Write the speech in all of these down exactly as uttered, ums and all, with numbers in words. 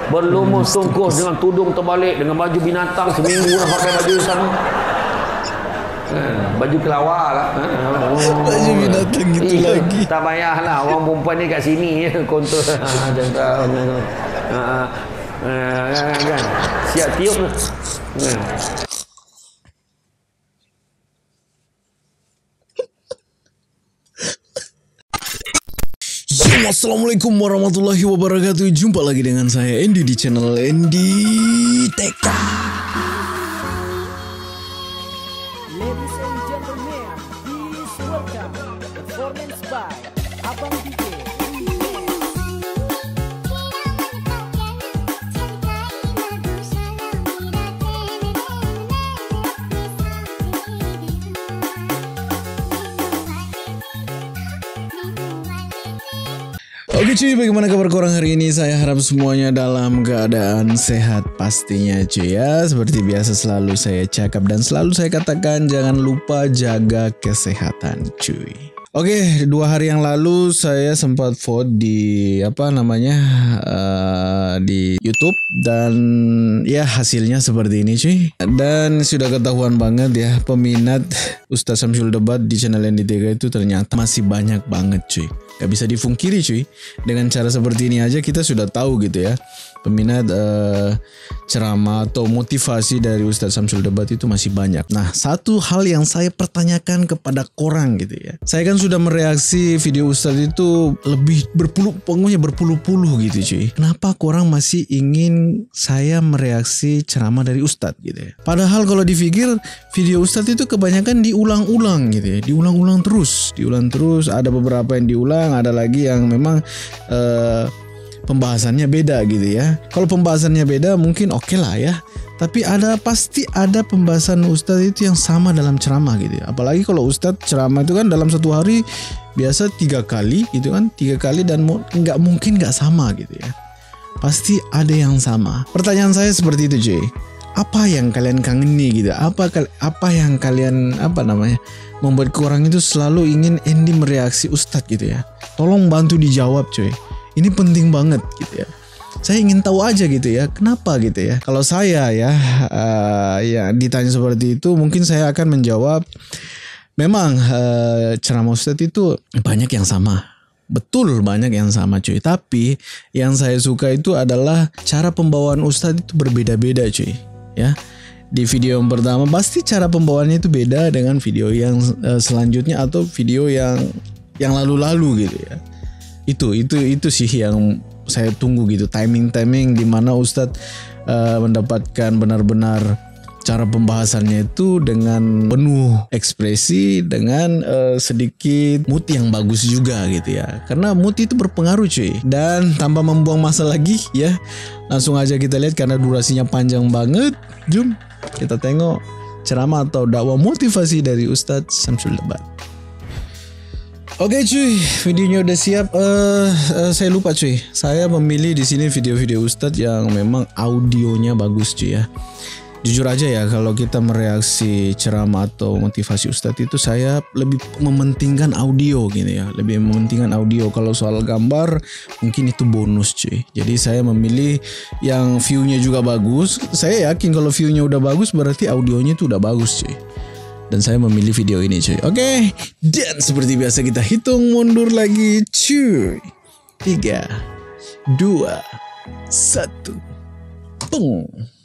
berlumus tungkus dengan tudung terbalik, dengan baju binatang seminggu dah pakai baju sana. Ha, baju kelawar lah. Ha, oh. Baju binatang gitu eh, lagi. Tak payahlah, orang perempuan ni kat sini je kontrol. Ha, macam tu. Ha, ha, kan. Siap tiup tu. Ha. Assalamualaikum warahmatullahi wabarakatuh. Jumpa lagi dengan saya Andy di channel Andy Tech. Ladies and gentlemen, please welcome performance by Abang D J. Oke cuy, bagaimana kabar korang hari ini? Saya harap semuanya dalam keadaan sehat pastinya cuy ya. Seperti biasa selalu saya cakap dan selalu saya katakan jangan lupa jaga kesehatan cuy. Oke, dua hari yang lalu saya sempat vote di apa namanya uh, di YouTube dan ya hasilnya seperti ini cuy. Dan sudah ketahuan banget ya peminat Ustadz Syamsul Debat di channel Andy Tega itu ternyata masih banyak banget cuy. Gak bisa difungkiri cuy. Dengan cara seperti ini aja kita sudah tahu gitu ya. Peminat uh, ceramah atau motivasi dari Ustadz Syamsul Debat itu masih banyak. Nah, satu hal yang saya pertanyakan kepada korang gitu ya. Saya kan sudah mereaksi video Ustadz itu lebih berpuluh, pokoknya berpuluh-puluh gitu cuy. Kenapa korang masih ingin saya mereaksi ceramah dari Ustadz gitu ya. Padahal kalau dipikir video Ustadz itu kebanyakan diulang-ulang gitu ya. Diulang-ulang terus. Diulang terus. Ada beberapa yang diulang. Ada lagi yang memang uh, pembahasannya beda gitu ya. Kalau pembahasannya beda mungkin oke okay lah ya. Tapi ada pasti ada pembahasan Ustadz itu yang sama dalam ceramah gitu ya. Apalagi kalau Ustadz ceramah itu kan dalam satu hari biasa tiga kali gitu kan. Tiga kali dan nggak mungkin nggak sama gitu ya. Pasti ada yang sama. Pertanyaan saya seperti itu cuy. Apa yang kalian kangeni gitu? Apa apa yang kalian apa namanya membuat korang itu selalu ingin Andy mereaksi Ustadz gitu ya? Tolong bantu dijawab cuy. Ini penting banget gitu ya. Saya ingin tahu aja gitu ya. Kenapa gitu ya? Kalau saya ya uh, ya ditanya seperti itu mungkin saya akan menjawab memang uh, ceramah Ustadz itu banyak yang sama. Betul banyak yang sama cuy. Tapi yang saya suka itu adalah cara pembawaan Ustadz itu berbeda-beda cuy. Ya. Di video yang pertama pasti cara pembawaannya itu beda dengan video yang uh, selanjutnya atau video yang yang lalu-lalu gitu ya. Itu itu itu sih yang saya tunggu gitu, timing-timing di mana Ustadz uh, mendapatkan benar-benar cara pembahasannya itu dengan penuh ekspresi, dengan uh, sedikit mood yang bagus juga gitu ya. Karena mood itu berpengaruh cuy. Dan tanpa membuang masa lagi ya, langsung aja kita lihat karena durasinya panjang banget. Jom kita tengok ceramah atau dakwah motivasi dari Ustadz Syamsul Debat. Oke cuy, videonya udah siap. Uh, uh, saya lupa cuy, saya memilih di sini video-video Ustadz yang memang audionya bagus cuy ya. Jujur aja ya, kalau kita mereaksi ceramah atau motivasi Ustadz itu saya lebih mementingkan audio gitu ya, lebih mementingkan audio. Kalau soal gambar mungkin itu bonus cuy. Jadi saya memilih yang view-nya juga bagus. Saya yakin kalau view-nya udah bagus berarti audionya itu udah bagus cuy. Dan saya memilih video ini cuy. Oke, dan seperti biasa kita hitung mundur lagi cuy. Tiga, dua, satu, peng.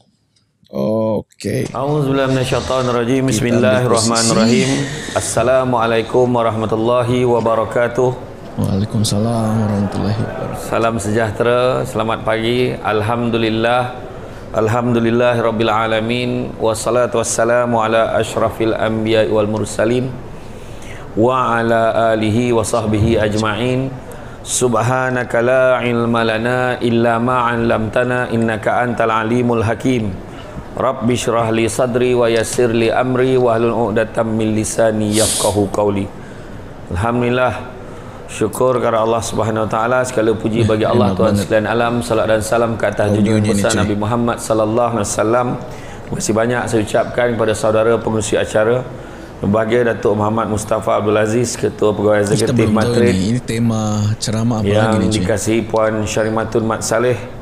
Oke. A'udzubillahi minasyaitonirrajim. Bismillahirrahmanirrahim. Assalamualaikum warahmatullahi wabarakatuh. Waalaikumsalam warahmatullahi wabarakatuh. Salam sejahtera, selamat pagi. Alhamdulillah. Alhamdulillahi rabbil alamin. Wassalatu wassalamu ala ashrafil anbiya wal mursalin wa ala alihi wa sahbihi ajma'in. Subhanaka la ilma lana illa ma 'allamtana innaka antal alimul hakim. Rabbi shrah li sadri wa yassir li amri wa hlul 'uqdatam min lisani yafqahu qawli. Alhamdulillah, syukur kepada Allah Subhanahu wa taala, segala puji bagi Allah Tuhan sekalian alam. Salat dan salam ke atas junjungan besar Nabi Muhammad sallallahu alaihi wasallam. Masih banyak saya ucapkan kepada saudara pengurusi acara berbahagia Datuk Muhammad Mustafa Abdul Aziz, Ketua Pegawai Eksekutif Madrid. Ini tema ceramah apa yang lagi nih, dikasihi Puan Syarimatun Mat Saleh,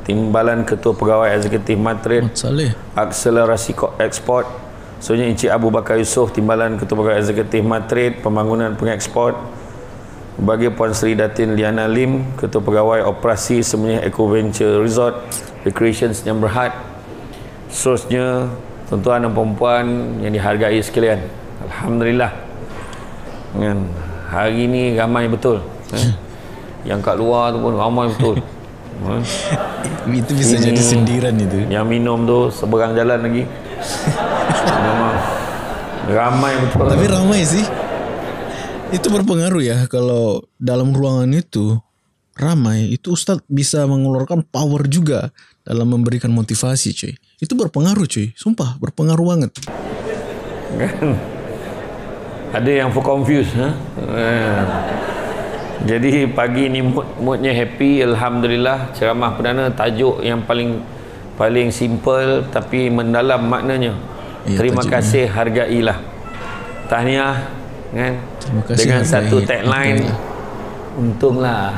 Timbalan Ketua Pegawai Eksekutif Madrid, Saleh. Akselerasi Ekspor, sebenarnya Encik Abu Bakar Yusof, Timbalan Ketua Pegawai Eksekutif Madrid, Pembangunan Pengekspor. Bagi Puan Sri Datin Liana Lim, Ketua Pegawai Operasi sebenarnya Eco Venture Resort Recreations yang berhad. Seterusnya tuan-tuan dan puan-puan yang dihargai sekalian, alhamdulillah kan, hari ni ramai betul eh? Yang kat luar tu pun ramai betul. Itu bisa Ini, jadi sindiran itu. yang minum tu seberang jalan lagi. Memang ramai betul. Tapi ramai sih. Itu berpengaruh ya kalau dalam ruangan itu ramai, itu Ustadz bisa mengeluarkan power juga dalam memberikan motivasi cuy. Itu berpengaruh cuy, sumpah berpengaruh banget. Kan? Ada yang for confused ha? Eh. Jadi pagi ni mood, moodnya happy, alhamdulillah. Ceramah perdana tajuk yang paling paling simple tapi mendalam maknanya. Ya, terima tajuknya. Kasih, hargailah. Tahniah kan? Kasih, dengan satu tagline, untunglah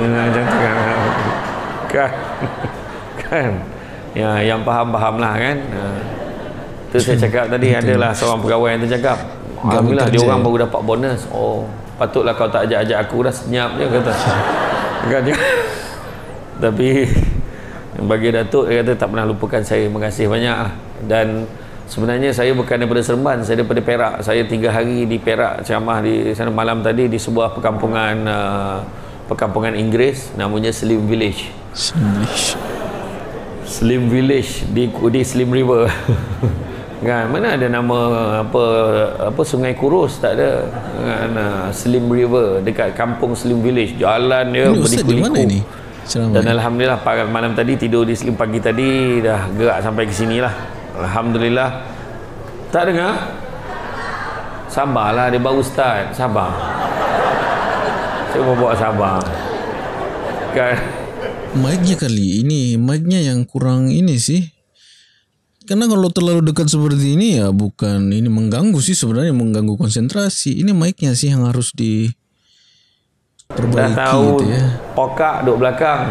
kan, kan ya, yang faham-faham lah kan. Itu saya cakap tadi, adalah seorang pegawai yang tercakap, alhamdulillah dia orang baru dapat bonus. Oh, patutlah kau tak ajak-ajak aku, dah senyap je kata kan dia. Tapi bagi Datuk, dia kata tak pernah lupakan saya, terima kasih banyak. Dan sebenarnya saya bukan daripada Seremban, saya daripada Perak. Saya tiga hari di Perak ceramah di sana malam tadi di sebuah perkampungan uh, perkampungan Inggeris namanya Slim Village. Slim, Slim Village di di Slim River. Kan, mana ada nama apa apa Sungai Kurus, tak ada kan. Slim River dekat kampung Slim Village, jalan dia berliku-liku. Dan alhamdulillah malam tadi tidur di Slim, pagi tadi dah gerak sampai ke sini lah. Alhamdulillah. Tak dengar? Sabarlah, dia baru start. Sabar. Saya mau buat sabar kan. Mic-nya kali ini, mic-nya yang kurang ini sih. Karena kalau terlalu dekat seperti ini ya bukan ini mengganggu sih, sebenarnya mengganggu konsentrasi. Ini mic-nya sih yang harus di perbaiki. Dah tahu gitu ya. Pokak duduk belakang.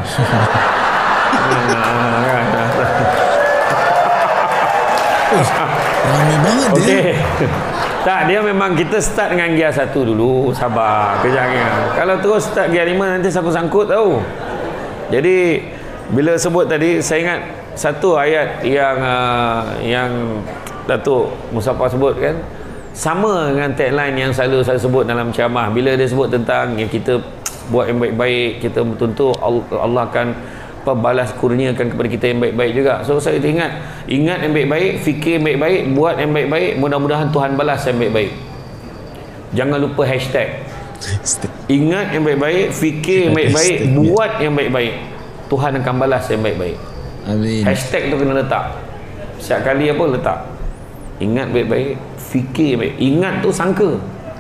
Ramai banget okay. Ya. Tak, dia memang kita start dengan gear satu dulu, sabar kejangnya. Kalau terus start gear lima nanti sangkut-sangkut tahu. Jadi bila sebut tadi saya ingat satu ayat yang uh, yang Datuk Musafar sebut kan, sama dengan tagline yang selalu saya sebut dalam ceramah. Bila dia sebut tentang yang kita buat yang baik-baik, kita betul-betul Allah akan balas kurniakan kepada kita yang baik-baik juga. So saya ingat, ingat yang baik-baik, fikir yang baik-baik, buat yang baik-baik, mudah-mudahan Tuhan balas yang baik-baik. Jangan lupa hashtag. Ingat yang baik-baik, fikir yang baik-baik, buat yang baik-baik, Tuhan akan balas yang baik-baik. Amin. Hashtag tu kena letak. Setiap kali apa letak. Ingat baik-baik, fikir baik. Ingat tu sangka.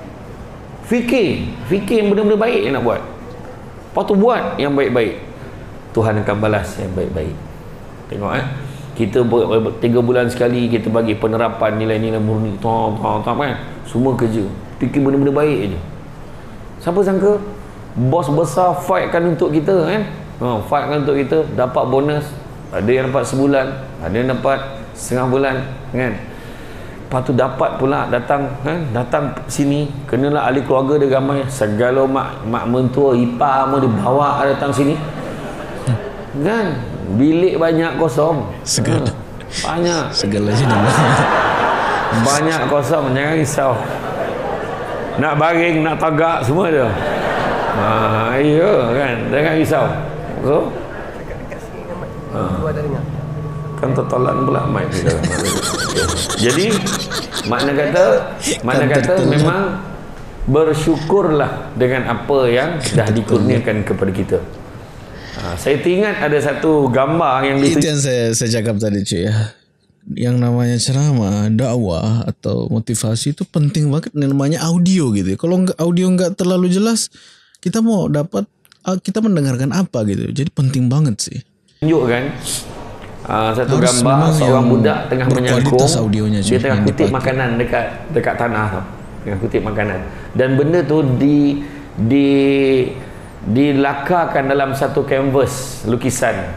Fikir, fikir yang benda-benda baik yang nak buat. Lepas tu buat yang baik-baik, Tuhan akan balas yang baik-baik. Tengok eh, kita ber, ber, tiga bulan sekali kita bagi penerapan nilai-nilai murni, tom, tom, tom, kan? Semua kerja, fikir benda-benda baik je. Siapa sangka bos besar fightkan untuk kita kan? Ha, fightkan untuk kita, dapat bonus. Ada yang dapat sebulan, ada yang dapat setengah bulan kan? Lepas tu dapat pula datang kan? Datang sini, kenalah ahli keluarga dia ramai, segala mak mak mentua, ipar mau dibawa datang sini. Kan, bilik banyak kosong. Segala. Ha, banyak. Segala je nama. Banyak kosong, jangan risau. Nak baring, nak tagak semua dia. Ha, iya kan, jangan risau. So, ha. Kan tertolan pula mic kita. Jadi makna kata, makna kata memang bersyukurlah dengan apa yang dah dikurniakan kepada kita. Ha, saya teringat ada satu gambar yang itu yang saya saya cakap tadi cuy ya. Yang namanya ceramah, dakwah atau motivasi itu penting banget, namanya audio gitu. Kalau enggak audio enggak terlalu jelas, kita mau dapat kita mendengarkan apa gitu. Jadi penting banget sih. Tunjukkan uh, satu harus gambar seorang budak tengah menyangkung, audionya, dia tengah kutip dipakai. Makanan dekat dekat tanah, tengah kutip makanan. Dan benda tu di di dilakarkan dalam satu kanvas lukisan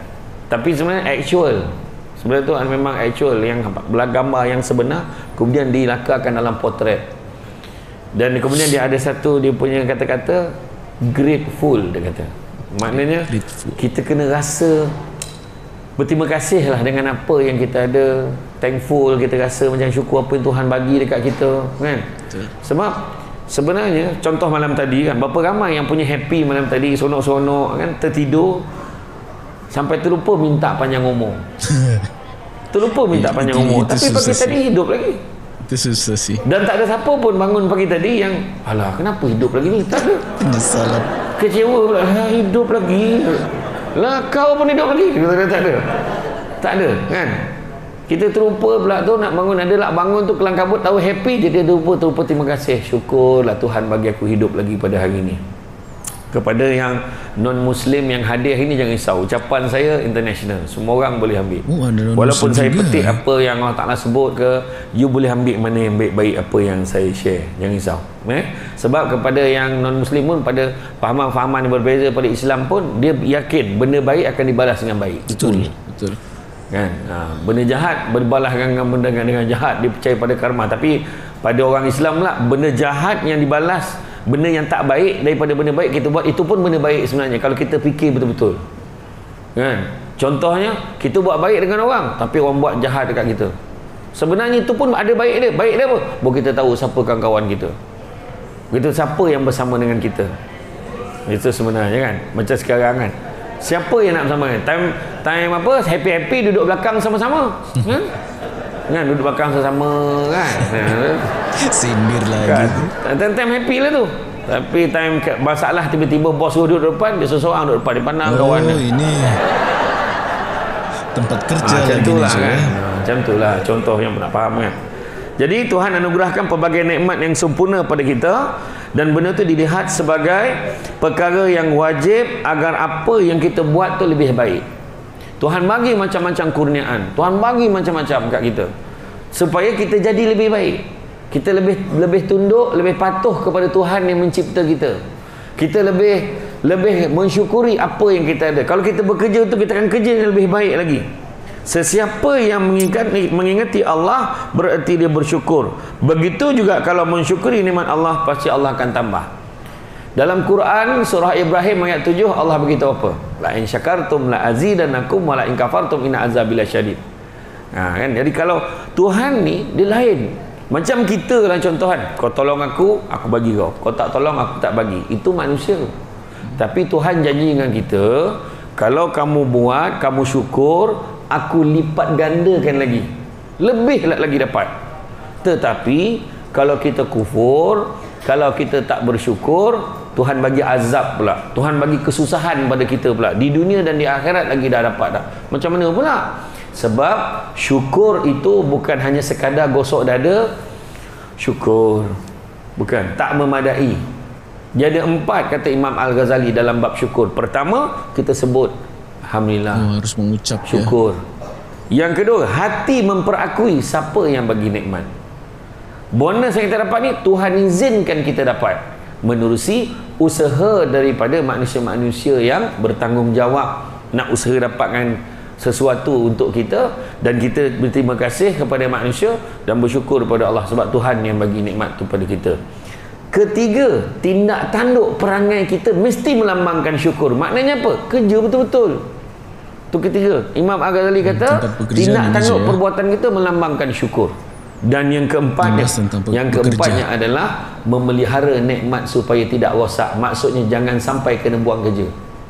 Tapi sebenarnya actual. Sebenarnya tu memang actual yang gambar yang sebenar kemudian dilakarkan dalam potret. Dan kemudian dia ada satu dia punya kata-kata grateful, dia kata. Maknanya grateful. Kita kena rasa berterima kasih lah dengan apa yang kita ada, thankful, kita rasa macam syukur apa yang Tuhan bagi dekat kita, kan? Betul. Sebab sebenarnya contoh malam tadi kan, berapa ramai yang punya happy malam tadi, sonok-sonok kan, tertidur sampai terlupa minta panjang umur. Terlupa minta ya, panjang itu, umur itu tapi pagi tadi hidup lagi. Itu susah sih. Dan tak ada siapa pun bangun pagi tadi yang alah kenapa hidup lagi ni, tak ada. Penyesalan, kecewa pula, hidup lagi lah, kau pun hidup lagi, tak ada. Tak ada kan. Kita terlupa pula tu nak bangun, adalah bangun tu kelang kabut tahu happy je, dia terlupa terlupa terima kasih, syukurlah Tuhan bagi aku hidup lagi pada hari ini. Kepada yang non-Muslim yang hadir ini jangan risau, ucapan saya international, semua orang boleh ambil. Oh, walaupun saya juga petik apa yang Allah Ta'ala sebut ke, you boleh ambil mana yang baik-baik apa yang saya share, jangan risau. Eh? Sebab kepada yang non-Muslim pun, pada fahaman-fahaman yang berbeza pada Islam pun, dia yakin benda baik akan dibalas dengan baik. Betul, betul. Kan? Ha, benda jahat berbalas dengan benda dengan jahat, dia percaya pada karma. Tapi pada orang Islam lah, benda jahat yang dibalas, benda yang tak baik daripada benda baik kita buat, itu pun benda baik sebenarnya kalau kita fikir betul-betul, kan? Contohnya kita buat baik dengan orang tapi orang buat jahat dekat kita, sebenarnya itu pun ada baik dia. Baik dia apa? Baru kita tahu siapa kawan-kawan kita, kita siapa yang bersama dengan kita. Itu sebenarnya kan, macam sekarang kan, siapa yang nak bersama kan? Time, time apa, happy-happy duduk belakang sama-sama, kan? Kan duduk belakang sama kan, sindir lagi kan? Time-time happy lah tu. Tapi time masalah tiba-tiba bos suruh duduk depan, dia seorang duduk depan, dia pandang oh, kawan dia. Ini tempat kerja ha, lagi lah, ni, kan? Ha, macam tu lah contoh yang nak faham kan. Jadi Tuhan anugerahkan pelbagai nikmat yang sempurna pada kita, dan benda tu dilihat sebagai perkara yang wajib agar apa yang kita buat tu lebih baik. Tuhan bagi macam-macam kurniaan, Tuhan bagi macam-macam kat kita supaya kita jadi lebih baik. Kita lebih lebih tunduk, lebih patuh kepada Tuhan yang mencipta kita. Kita lebih lebih mensyukuri apa yang kita ada. Kalau kita bekerja tu, kita akan kerja yang lebih baik lagi. Sesiapa yang mengingati, mengingati Allah berarti dia bersyukur. Begitu juga kalau mensyukuri nikmat Allah, pasti Allah akan tambah. Dalam Quran surah Ibrahim ayat tujuh, Allah beritahu apa? La in syakartum la azidannakum wa la in kafartum inna azabi lasyadid. Ha, kan? Jadi kalau Tuhan ni dia lain. Macam kita lah contohan, kau tolong aku, aku bagi kau. Kau tak tolong, aku tak bagi. Itu manusia. Tapi Tuhan janji dengan kita, kalau kamu buat, kamu syukur, aku lipat gandakan lagi. Lebih lagi dapat. Tetapi kalau kita kufur, kalau kita tak bersyukur, Tuhan bagi azab pula, Tuhan bagi kesusahan pada kita pula, di dunia dan di akhirat lagi dah dapat dah. Macam mana pula? Sebab syukur itu bukan hanya sekadar gosok dada syukur, bukan, tak memadai. Dia ada empat, kata Imam Al-Ghazali dalam bab syukur. Pertama, kita sebut alhamdulillah, oh, harus mengucap syukur ya. Yang kedua, hati memperakui siapa yang bagi nikmat. Bonus yang kita dapat ni Tuhan izinkan kita dapat menerusi usaha daripada manusia-manusia yang bertanggungjawab nak usaha dapatkan sesuatu untuk kita, dan kita berterima kasih kepada manusia dan bersyukur kepada Allah sebab Tuhan yang bagi nikmat tu pada kita. Ketiga, tindak tanduk perangai kita mesti melambangkan syukur. Maknanya apa? Kerja betul-betul. Tu ketiga. Imam Al-Ghazali kata tindak tanduk ya, perbuatan kita melambangkan syukur. Dan yang keempatnya, yang keempatnya adalah memelihara nikmat supaya tidak rosak. Maksudnya jangan sampai kena buang kerja.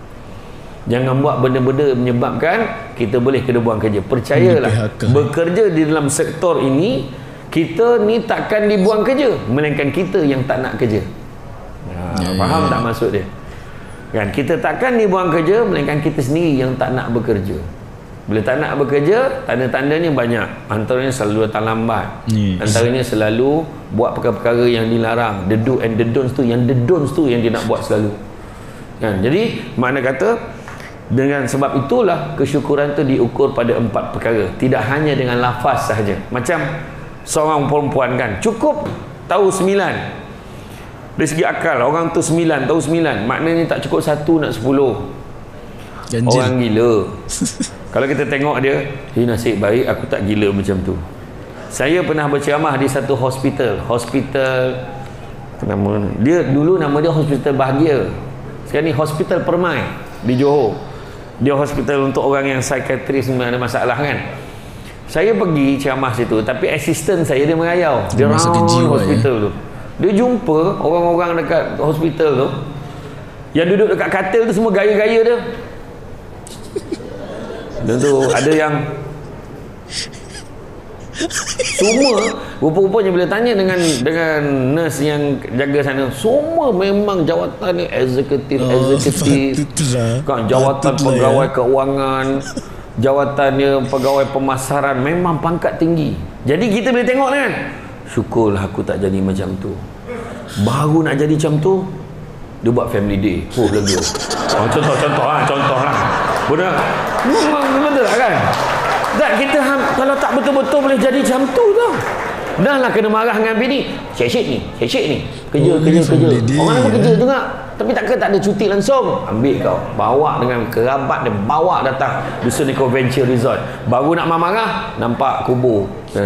Jangan buat benda-benda menyebabkan kita boleh kena buang kerja. Percayalah, bekerja di dalam sektor ini, kita ni takkan dibuang kerja, melainkan kita yang tak nak kerja. Ha, ya, faham ya, tak maksud dia? Kan, kita takkan dibuang kerja, melainkan kita sendiri yang tak nak bekerja. Bila tak nak bekerja, tanda-tandanya banyak. Antaranya selalu datang lambat. Yes. Antaranya selalu buat perkara-perkara yang dilarang. The do and the don'ts tu, yang the don'ts tu yang dia nak buat selalu. Kan? Jadi, makna kata, dengan sebab itulah kesyukuran tu diukur pada empat perkara. Tidak hanya dengan lafaz sahaja. Macam seorang perempuan kan, cukup tahu sembilan. Dari segi akal, orang tu sembilan, tahu sembilan. Maknanya tak cukup satu nak sepuluh. Ganjil. Orang gila. Kalau kita tengok dia, eh, nasib baik aku tak gila macam tu. Saya pernah berceramah di satu hospital. Hospital, nama dia dulu nama dia Hospital Bahagia. Sekarang ni Hospital Permai di Johor. Dia hospital untuk orang yang psikiatris ada masalah kan. Saya pergi ceramah situ, tapi assistant saya dia merayau. Dia round hospital ya? Tu. Dia jumpa orang-orang dekat hospital tu yang duduk dekat katil tu semua gaya-gaya dia. Dan tu ada yang semua rupa-rupanya bila tanya dengan dengan nurse yang jaga sana, semua memang jawatan ni eksekutif, oh, eksekutif kan, jawatan pegawai ya. Keuangan, jawatannya pegawai pemasaran, memang pangkat tinggi. Jadi kita boleh tengok kan, syukurlah aku tak jadi macam tu. Baru nak jadi macam tu, dia buat family day. Oh lega. Oh, contoh-contoh lah, contoh lah. Benar. Memang betul tak kan? Tak, kita kalau tak betul-betul boleh jadi macam tu tau. Dah lah kena marah dengan bini. Syek-syek ni, syek-syek ni. Kerja, oh, kerja, kerja. Orang lain kerja juga. Tapi takkan tak ada cuti langsung. Ambil kau. Bawa dengan kerabat dia. Bawa datang Dusun Eco Venture Resort. Baru nak marah, nampak kubur.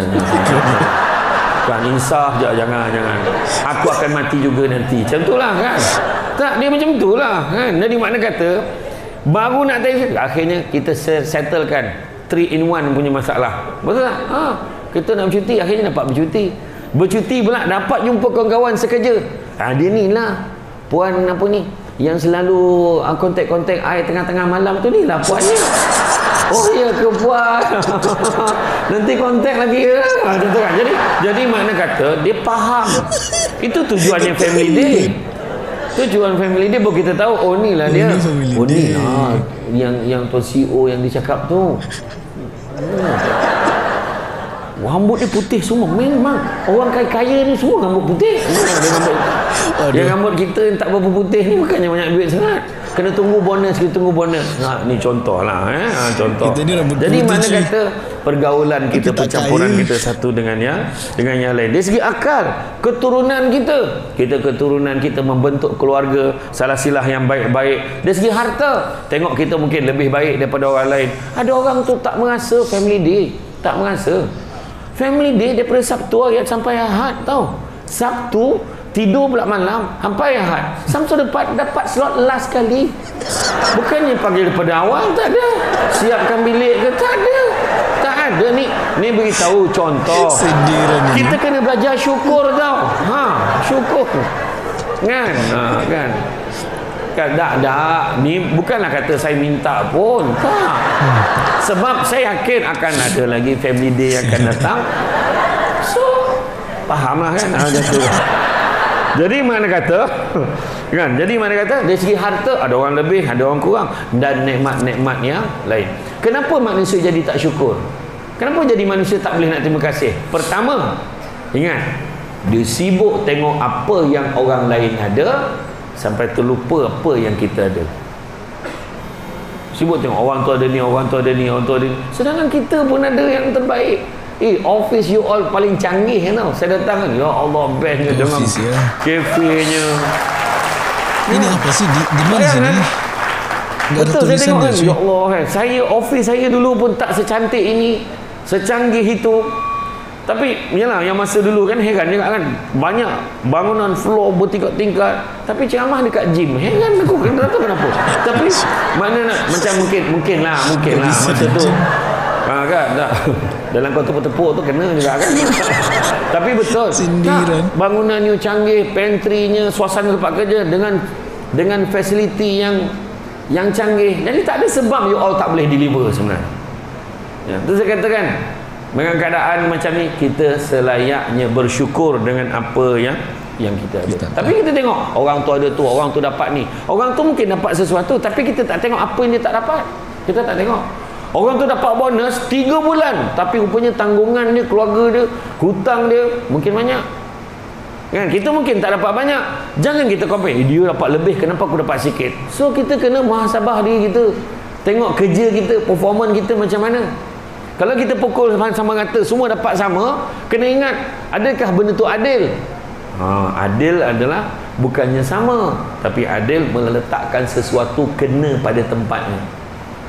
Kan, insaf je. Jangan, jangan. Aku akan mati juga nanti. Macam tu lah kan. Tak, dia macam tu lah kan. Jadi makna kata, baru nak tahu, akhirnya kita settlekan three in one punya masalah. Betul tak? Ha, kita nak bercuti, akhirnya dapat bercuti. Bercuti pula dapat jumpa kawan-kawan sekerja. Ha, dia ni lah puan apa ni yang selalu uh, kontak-kontak I tengah-tengah malam tu ni lah puannya. Oh ya ke puan? Nanti kontak lagi ya. Ha, contoh kan. Jadi jadi makna kata dia faham. Itu tujuannya family day. Tujuan family day baru kita tahu, oh ni lah dia. Oh ni lah yang yang tuan C E O yang dicakap tu. Hmm. Rambut dia putih semua. Memang orang kaya-kaya ni semua rambut putih. Memang dia rambut. Oh, yang rambut kita yang tak berapa putih ni bukannya banyak duit sangat. Kena tunggu bonus, kita tunggu bonus. Ha, ni contoh lah eh. Ha, contoh. Jadi mana je. Kata pergaulan kita, kita percampuran kaya. Kita satu dengan yang dengan yang lain. Dari segi akal, keturunan kita, kita keturunan kita membentuk keluarga salah silah yang baik-baik. Dari segi harta, tengok kita mungkin lebih baik daripada orang lain. Ada orang tu tak merasa family day, tak merasa. Family day daripada Sabtu hari sampai Ahad tau. Sabtu tidur pula malam sampai Ahad. Sabtu dapat dapat slot last kali. Bukannya pagi daripada awal, tak ada. Siapkan bilik ke, tak ada. Tak ada ni. Ni beritahu contoh. Kita kena belajar syukur tau. Ha, syukur. Kan? Ha, kan. Kan tak ada. Ni bukanlah kata saya minta pun. Tak. Sebab saya yakin akan ada lagi family day yang akan datang. So, fahamlah kan? Ha, jadi mana kata kan? Jadi mana kata dari segi harta ada orang lebih, ada orang kurang, dan nikmat-nikmat yang lain. Kenapa manusia jadi tak syukur? Kenapa jadi manusia tak boleh nak terima kasih? Pertama, ingat, dia sibuk tengok apa yang orang lain ada sampai terlupa apa yang kita ada. Sibuk tengok orang tu ada ni, orang tu ada ni, orang tu ada ni. Sedangkan kita pun ada yang terbaik. Eh, office you all paling canggih kan tau. Saya datang kan, ya Allah, bestnya dengan ya. Kafenya. Ini apa sih? Di, di mana sini? Kan? Betul, saya tengok kan, ya Allah kan. Saya, office saya dulu pun tak secantik ini, secanggih itu. Tapi, yalah, yang masa dulu kan heran juga kan. Banyak bangunan floor bertingkat-tingkat. Tapi ceramah dekat gym. Heran aku, tak tahu kenapa. Tapi, mana nak, macam mungkin, mungkin lah, mungkin lah. Masa tu. Ha, kan tak dalam kau tepuk-tepuk tu kena juga kan. Tapi betul tak, bangunannya canggih, pantry-nya, suasana tempat kerja dengan dengan fasiliti yang yang canggih. Jadi tak ada sebab you all tak boleh deliver sebenarnya. Ya, tu saya katakan dengan keadaan macam ni kita selayaknya bersyukur dengan apa yang yang kita ada. Kita, tapi kita tengok orang tu ada tu, orang tu dapat ni. Orang tu mungkin dapat sesuatu tapi kita tak tengok apa yang dia tak dapat. Kita tak tengok. Orang tu dapat bonus tiga bulan tapi rupanya tanggungan dia, keluarga dia, hutang dia mungkin banyak. Kan? Kita mungkin tak dapat banyak. Jangan kita compare, eh, dia dapat lebih, kenapa aku dapat sikit? So kita kena muhasabah diri kita. Tengok kerja kita, performance kita macam mana. Kalau kita pukul sama rata, semua dapat sama, kena ingat, adakah benda tu adil? Ha, adil adalah bukannya sama, tapi adil meletakkan sesuatu kena pada tempatnya.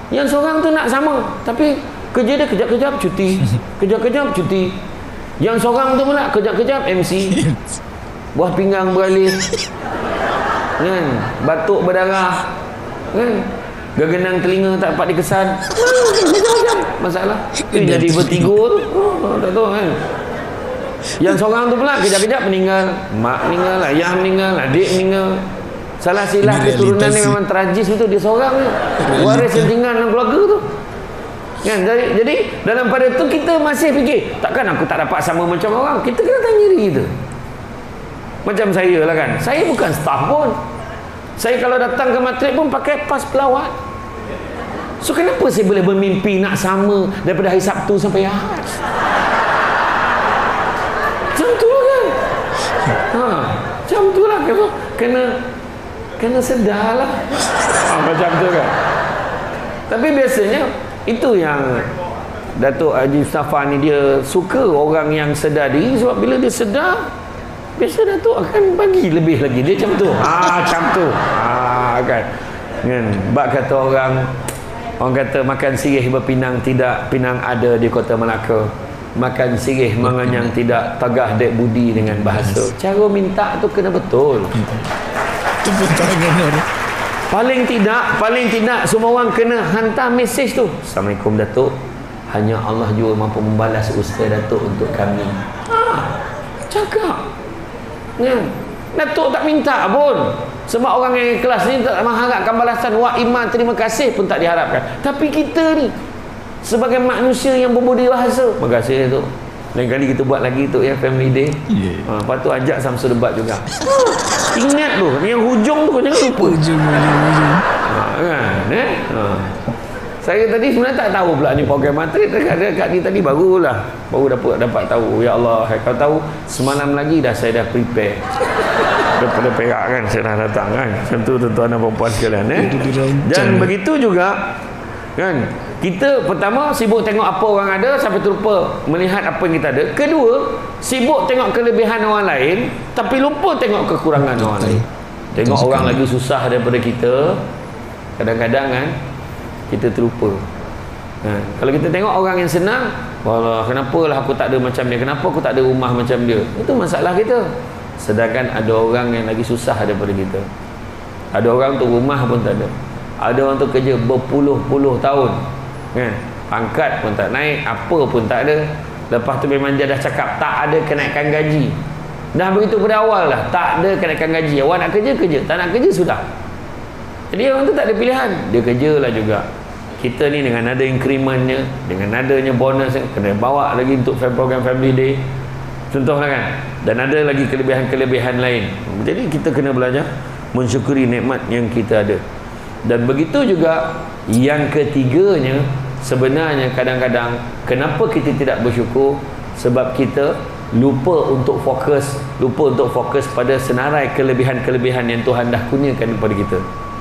Yang seorang tu nak sama, tapi kerja dia kejap-kejap cuti, kejap-kejap cuti. Yang seorang tu pula kejap-kejap M C, buah pinggang beralih, kan, batuk berdarah, kan, gegenang telinga tak dapat dikesan, macam-macam masalah. Itu jadi vertigo tu, oh, tak tahu kan. Yang seorang tu pula kejap-kejap meninggal, mak meninggal, ayah meninggal, adik meninggal. Salah silah keturunan ni memang tragis betul, dia seorang ni waris yang tinggal dalam keluarga tu kan. Jadi, jadi dalam pada tu kita masih fikir, takkan aku tak dapat sama macam orang. Kita kena tanya diri kita. Macam saya lah kan, saya bukan staff pun, saya kalau datang ke matrik pun pakai pas pelawat. So kenapa saya boleh bermimpi nak sama daripada hari Sabtu sampai Ahad? Macam tu kan, ha, macam tu lah. Kena kena sedar lah, ha, macam tu kan. Tapi biasanya itu yang Datuk Haji Mustafa ni, dia suka orang yang sedar diri. Sebab bila dia sedar, biasa Datuk akan bagi lebih lagi. Dia macam tu, ha, macam tu, ha, kan, kan. Bak kata orang, orang kata makan sirih berpinang tidak, pinang ada di Kota Melaka. Makan sirih menganyang tidak, tagah dek budi dengan bahasa. Cara minta tu kena betul. Paling tidak, paling tidak semua orang kena hantar mesej tu. Assalamualaikum Datuk, hanya Allah juga mampu membalas usaha Datuk untuk kami. Ha, cakap. Ya. Datuk tak minta pun. Sebab orang yang ikhlas ni tak mengharapkan balasan. Wa iman terima kasih pun tak diharapkan. Tapi kita ni sebagai manusia yang berbudi bahasa, terima kasih Datuk. Lain kali kita buat lagi tu ya, family day. Yeah. Ha, lepas tu ajak Samsul debat juga. Ha, ingat tu, yang hujung tu kau jangan lupa. Hujung, hujung, hujung. Ha, kan? Eh? Ha. Saya tadi sebenarnya tak tahu pula ni program matrik. Dekat ni tadi barulah. Baru dapat dapat tahu. Ya Allah, kau tahu semalam lagi dah saya dah prepare. Daripada Perak kan saya dah datang kan. Macam tu tuan-tuan dan puan sekalian eh. Dan begitu juga kan, kita pertama sibuk tengok apa orang ada sampai terlupa melihat apa yang kita ada. Kedua, sibuk tengok kelebihan orang lain tapi lupa tengok kekurangan orang lain. Tengok orang lagi susah daripada kita, kadang-kadang kan kita terlupa. Ha, kalau kita tengok orang yang senang, wallah, kenapalah aku tak ada macam dia, kenapa aku tak ada rumah macam dia, itu masalah kita. Sedangkan ada orang yang lagi susah daripada kita. Ada orang tu rumah pun tak ada, ada orang tu kerja berpuluh-puluh tahun kan, pangkat pun tak naik, apa pun tak ada. Lepas tu memang dia dah cakap tak ada kenaikan gaji. Dah begitu pada awal lah, tak ada kenaikan gaji. Awak nak kerja, kerja, tak nak kerja, sudah. Jadi orang tu tak ada pilihan, dia kerjalah juga. Kita ni dengan ada incrementnya, dengan adanya bonus, kena bawa lagi untuk program family day, contohlah kan. Dan ada lagi kelebihan-kelebihan lain. Jadi kita kena belajar mensyukuri nikmat yang kita ada. Dan begitu juga yang ketiganya, sebenarnya kadang-kadang kenapa kita tidak bersyukur? Sebab kita lupa untuk fokus, lupa untuk fokus pada senarai kelebihan-kelebihan yang Tuhan dah kurniakan kepada kita.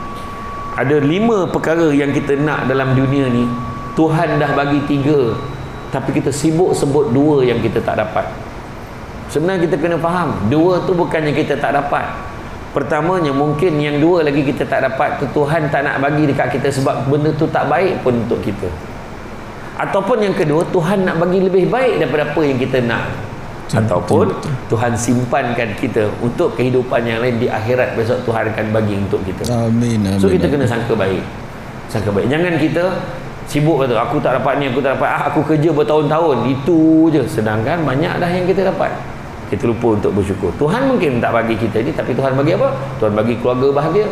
Ada lima perkara yang kita nak dalam dunia ni, Tuhan dah bagi tiga, tapi kita sibuk sebut dua yang kita tak dapat. Sebenarnya kita kena faham, dua tu bukannya kita tak dapat. Pertamanya mungkin yang dua lagi kita tak dapat tu Tuhan tak nak bagi dekat kita sebab benda tu tak baik pun untuk kita. Ataupun yang kedua, Tuhan nak bagi lebih baik daripada apa yang kita nak. Ataupun Tuhan simpankan kita untuk kehidupan yang lain di akhirat, besok Tuhan akan bagi untuk kita. Amin, amin. So kita kena sangka baik. Sangka baik. Jangan kita sibuk kata aku tak dapat ni, aku tak dapat, ah, aku kerja bertahun-tahun, itu je. Sedangkan banyak dah yang kita dapat. Kita lupa untuk bersyukur. Tuhan mungkin tak bagi kita ni, tapi Tuhan bagi apa? Tuhan bagi keluarga bahagia.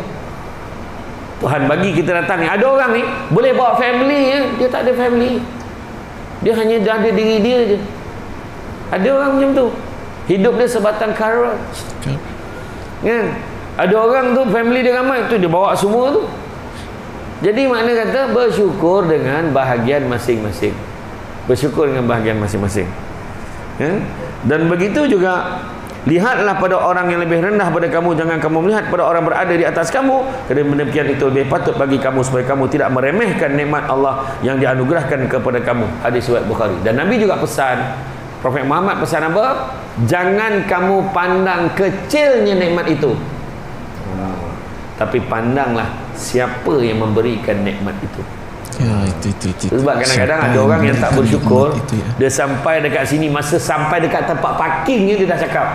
Tuhan bagi kita datang ni. Ada orang ni boleh bawa family ya, dia tak ada family. Dia hanya ada diri dia je. Ada orang macam tu. Hidup dia sebatang kara. Kan? Ada orang tu family dia ramai, tu dia bawa semua tu. Jadi makna kata bersyukur dengan bahagian masing-masing. Bersyukur dengan bahagian masing-masing. Ya? Dan begitu juga, lihatlah pada orang yang lebih rendah pada kamu, jangan kamu melihat pada orang berada di atas kamu. Kerana demikian itu lebih patut bagi kamu supaya kamu tidak meremehkan nikmat Allah yang dianugerahkan kepada kamu. Hadis riwayat Bukhari. Dan Nabi juga pesan, Prophet Muhammad pesan apa? Jangan kamu pandang kecilnya nikmat itu, tapi pandanglah siapa yang memberikan nikmat itu. Ya, itu, itu, itu, itu. Sebab kadang-kadang Siapa ada orang yang tak bersyukur, itu, ya? dia sampai dekat sini, masa sampai dekat tempat parking ni dia dah cakap,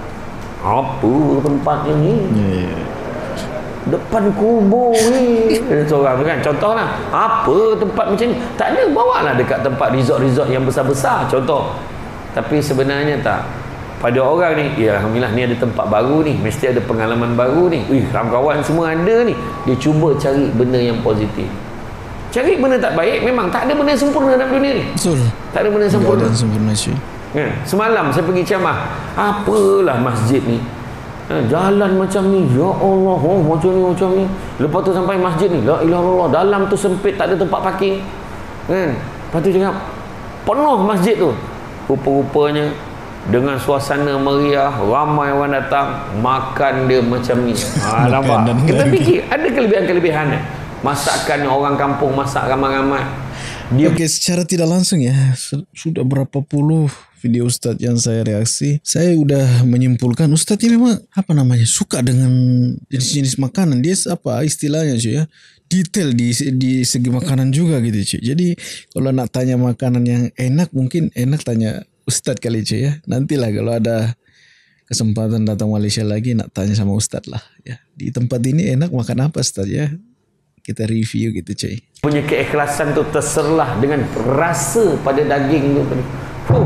apa tempat ni? Ya, ya. Depan kubur ni. Ada seorang tu kan, contohlah, apa tempat macam ni? Tak ada, bawa lah dekat tempat resort-resort yang besar-besar, contoh. Tapi sebenarnya tak. Pada orang ni, ya alhamdulillah ni ada tempat baru ni, mesti ada pengalaman baru ni. Wih, kawan-kawan semua ada ni. Dia cuba cari benda yang positif. Cari benda tak baik, memang tak ada benda yang sempurna dalam dunia ni. Betul. Tak ada benda yang sempurna. Tak ada yang sempurna, cuy. Kan? Semalam saya pergi ceramah, apalah masjid ni. Ha, jalan macam ni, ya Allah, oh, macam ni macam ni. Lepas tu sampai masjid ni, la ilaha illallah, dalam tu sempit, tak ada tempat parking. Kan? Lepas tu cakap, penuh masjid tu. Rupa-rupanya dengan suasana meriah, ramai orang datang, makan dia macam ni. Ha, nampak? Kita fikir ada kelebihan-kelebihan. Masakan orang kampung masak ramai-ramai. Dia Oke, secara tidak langsung ya, sudah berapa puluh video Ustadz yang saya reaksi, saya udah menyimpulkan Ustadz ini memang apa namanya suka dengan jenis-jenis makanan. Dia apa istilahnya cuy ya, detail di di segi makanan juga gitu cuy. Jadi kalau nak tanya makanan yang enak, mungkin enak tanya Ustadz kali cuy ya. Nantilah kalau ada kesempatan datang Malaysia lagi, nak tanya sama Ustadz lah ya. Di tempat ini enak makan apa Ustadz ya? Kita review gitu cuy. punya keikhlasan tu terserlah dengan rasa pada daging tu. Oh.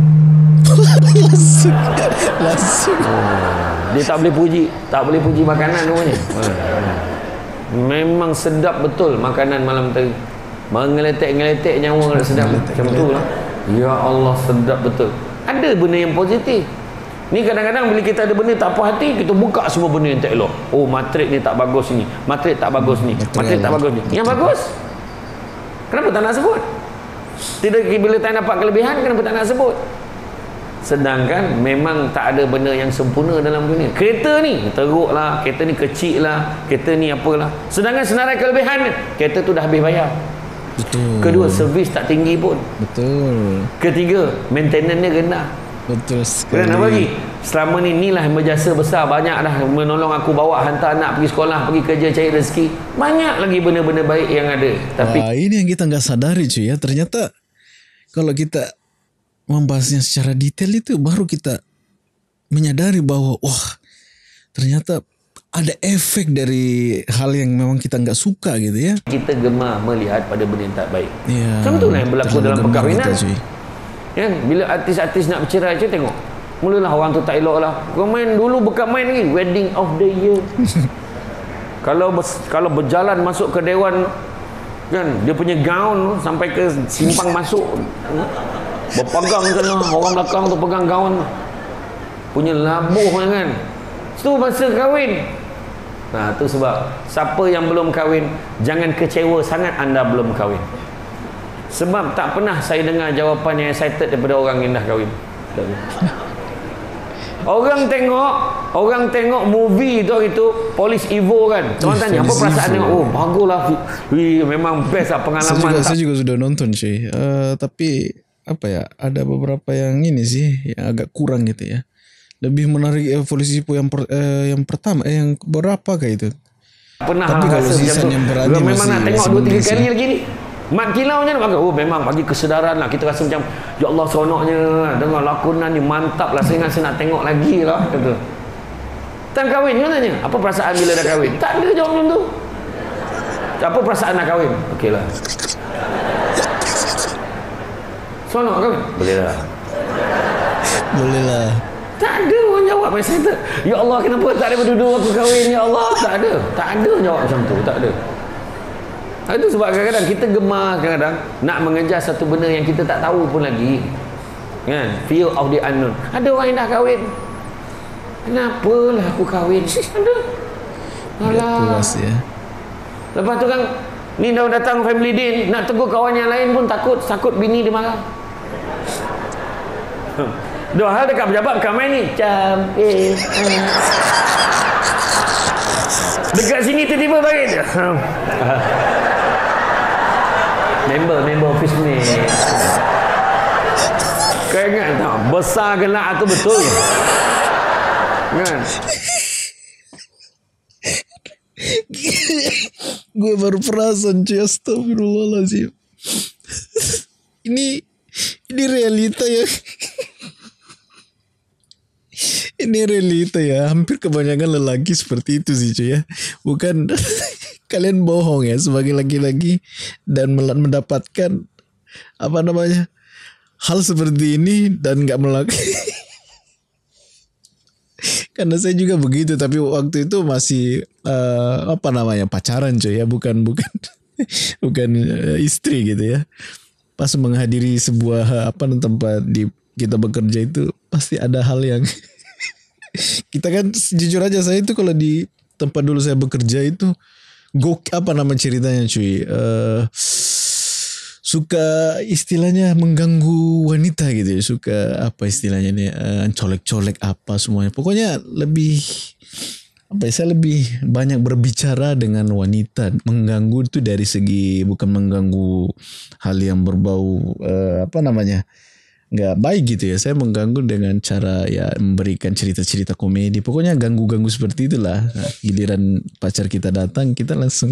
langsung, langsung. Oh. Dia tak boleh puji, tak boleh puji makanan namanya. Memang sedap betul makanan malam tadi. Mengeletek-ngeletek nyawa sedap macam tu lah. Ya Allah, sedap betul. Ada benda yang positif. Ni kadang-kadang bila kita ada benda tak puas hati, kita buka semua benda yang tak elok. Oh, matrik ni tak bagus ni, matrik tak bagus ni, matrik tak bagus ni. Yang bagus, kenapa tak nak sebut? Tidak, bila tak dapat kelebihan, kenapa tak nak sebut? Sedangkan memang tak ada benda yang sempurna dalam dunia. Kereta ni teruk lah, kereta ni kecil lah, kereta ni apalah. Sedangkan senarai kelebihan, kereta tu dah habis bayar. Betul. Kedua, servis tak tinggi pun. Betul. Ketiga, maintenance dia rendah. Betul sekali. Kenapa lagi? Selama ni inilah berjasa besar, banyak dah menolong aku bawa hantar anak pergi sekolah, pergi kerja, cari rezeki. Banyak lagi benda-benda baik yang ada. Tapi wah, ini yang kita nggak sadari cuy ya. Ternyata kalau kita membahasnya secara detail itu baru kita menyadari bahwa wah ternyata ada efek dari hal yang memang kita nggak suka gitu ya. kita gemar melihat pada benda yang tak baik. Ya, Contoh lah yang berlaku dalam perkahwinan. Kita, Kan? Bila artis-artis nak bercerai je tengok. Mulalah orang tu tak elok lah. Kau main dulu bukan main lagi. Wedding of the year. kalau kalau berjalan masuk ke dewan kan, dia punya gaun sampai ke simpang masuk. Berpegang sana, orang belakang tu pegang gaun. Punya labuh kan. Itu masa kahwin. Nah, tu sebab siapa yang belum kahwin, jangan kecewa sangat anda belum kahwin. Sebab tak pernah saya dengar jawapan yang excited daripada orang yang dah kahwin. Orang tengok, orang tengok movie tu hari tu, Police Evo kan. Orang tanya apa perasaan tengok? Oh, baguslah. Wih, memang best lah pengalaman. Saya juga, tak? saya juga sudah nonton cuy. Uh, tapi apa ya? Ada beberapa yang ini sih yang agak kurang gitu ya. Lebih menarik eh, Police Evo yang per, eh, yang pertama, eh, yang berapa kayak itu. Pernah tapi lah kalau rasa season yang berani memang masih, nak tengok masih dua tiga sih. kali lagi ni. Mat kilau je nak pakai. Oh, memang bagi kesedaran lah. Kita rasa macam ya Allah seronoknya dengar lakonan ni, mantap lah. Saya ingat saya nak tengok lagi lah kata. Time kahwin dia tanya, apa perasaan bila dah kahwin? Tak ada jawab macam tu. Apa perasaan nak kahwin? Okey lah. Seronok kahwin? Boleh lah. Boleh lah. Tak ada orang jawab macam tu. Ya Allah, kenapa tak ada berdua aku kahwin? Ya Allah, tak ada. Tak ada jawab macam tu. Tak ada. Itu sebab kadang-kadang kita gemar kadang-kadang nak mengejar satu benda yang kita tak tahu pun lagi. Kan? Fear of the unknown. Ada orang yang dah kahwin. Kenapalah aku kahwin? Ada. Alah. Puas ya. Lepas tu kan ni dah datang family day, nak tegur kawan yang lain pun takut, takut bini dia marah. Dua hal dekat pejabat kamera ni. Campil. Dekat sini tiba-tiba bagi dia. Member, member office ni. Kau ingat tak? Besar gelak tu betul. Kan? Gue baru perasan cuy, astagfirullahaladzim. Ini ini realita ya. Ini realita ya. Hampir kebanyakan lelaki seperti itu sih cuy ya. Bukan kalian bohong ya sebagai laki-laki dan mendapatkan apa namanya hal seperti ini dan nggak melakukan. Karena saya juga begitu, tapi waktu itu masih uh, apa namanya pacaran cuy ya, bukan bukan bukan uh, istri gitu ya. Pas menghadiri sebuah apa tempat di kita bekerja itu pasti ada hal yang kita kan jujur aja, saya itu kalau di tempat dulu saya bekerja itu gok apa nama ceritanya cuy, uh, suka istilahnya mengganggu wanita gitu ya, suka apa istilahnya nih, uh, colek-colek apa semuanya. Pokoknya lebih apa ya, saya lebih banyak berbicara dengan wanita, mengganggu itu dari segi bukan mengganggu hal yang berbau uh, apa namanya nggak baik gitu ya. Saya mengganggu dengan cara ya memberikan cerita-cerita komedi. Pokoknya ganggu-ganggu seperti itulah. Nah, giliran pacar kita datang, kita langsung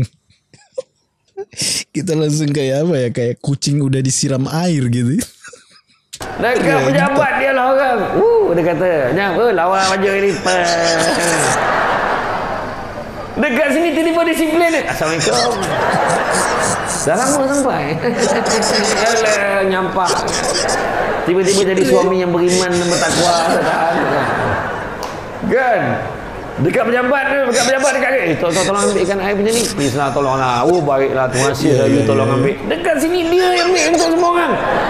kita langsung kayak apa ya, kayak kucing udah disiram air gitu. Dekat pejabat dia lah orang. Uh, dia kata, "Nyam, oh, lawan aja ini." Dekat sini tiba-tiba disiplin ni. Assalamualaikum. Dah lama sampai. Alah, nyampak. Tiba-tiba jadi suami yang beriman dan bertakwa. Kan? Dekat pejabat tu, dekat pejabat dekat ni. Eh, tolong, tolong ambilkan air punya ni. Please lah, tolonglah. Oh, baiklah, terima kasih. Yeah, you yeah, tolong yeah. ambil. Dekat sini dia yang ambil untuk semua orang.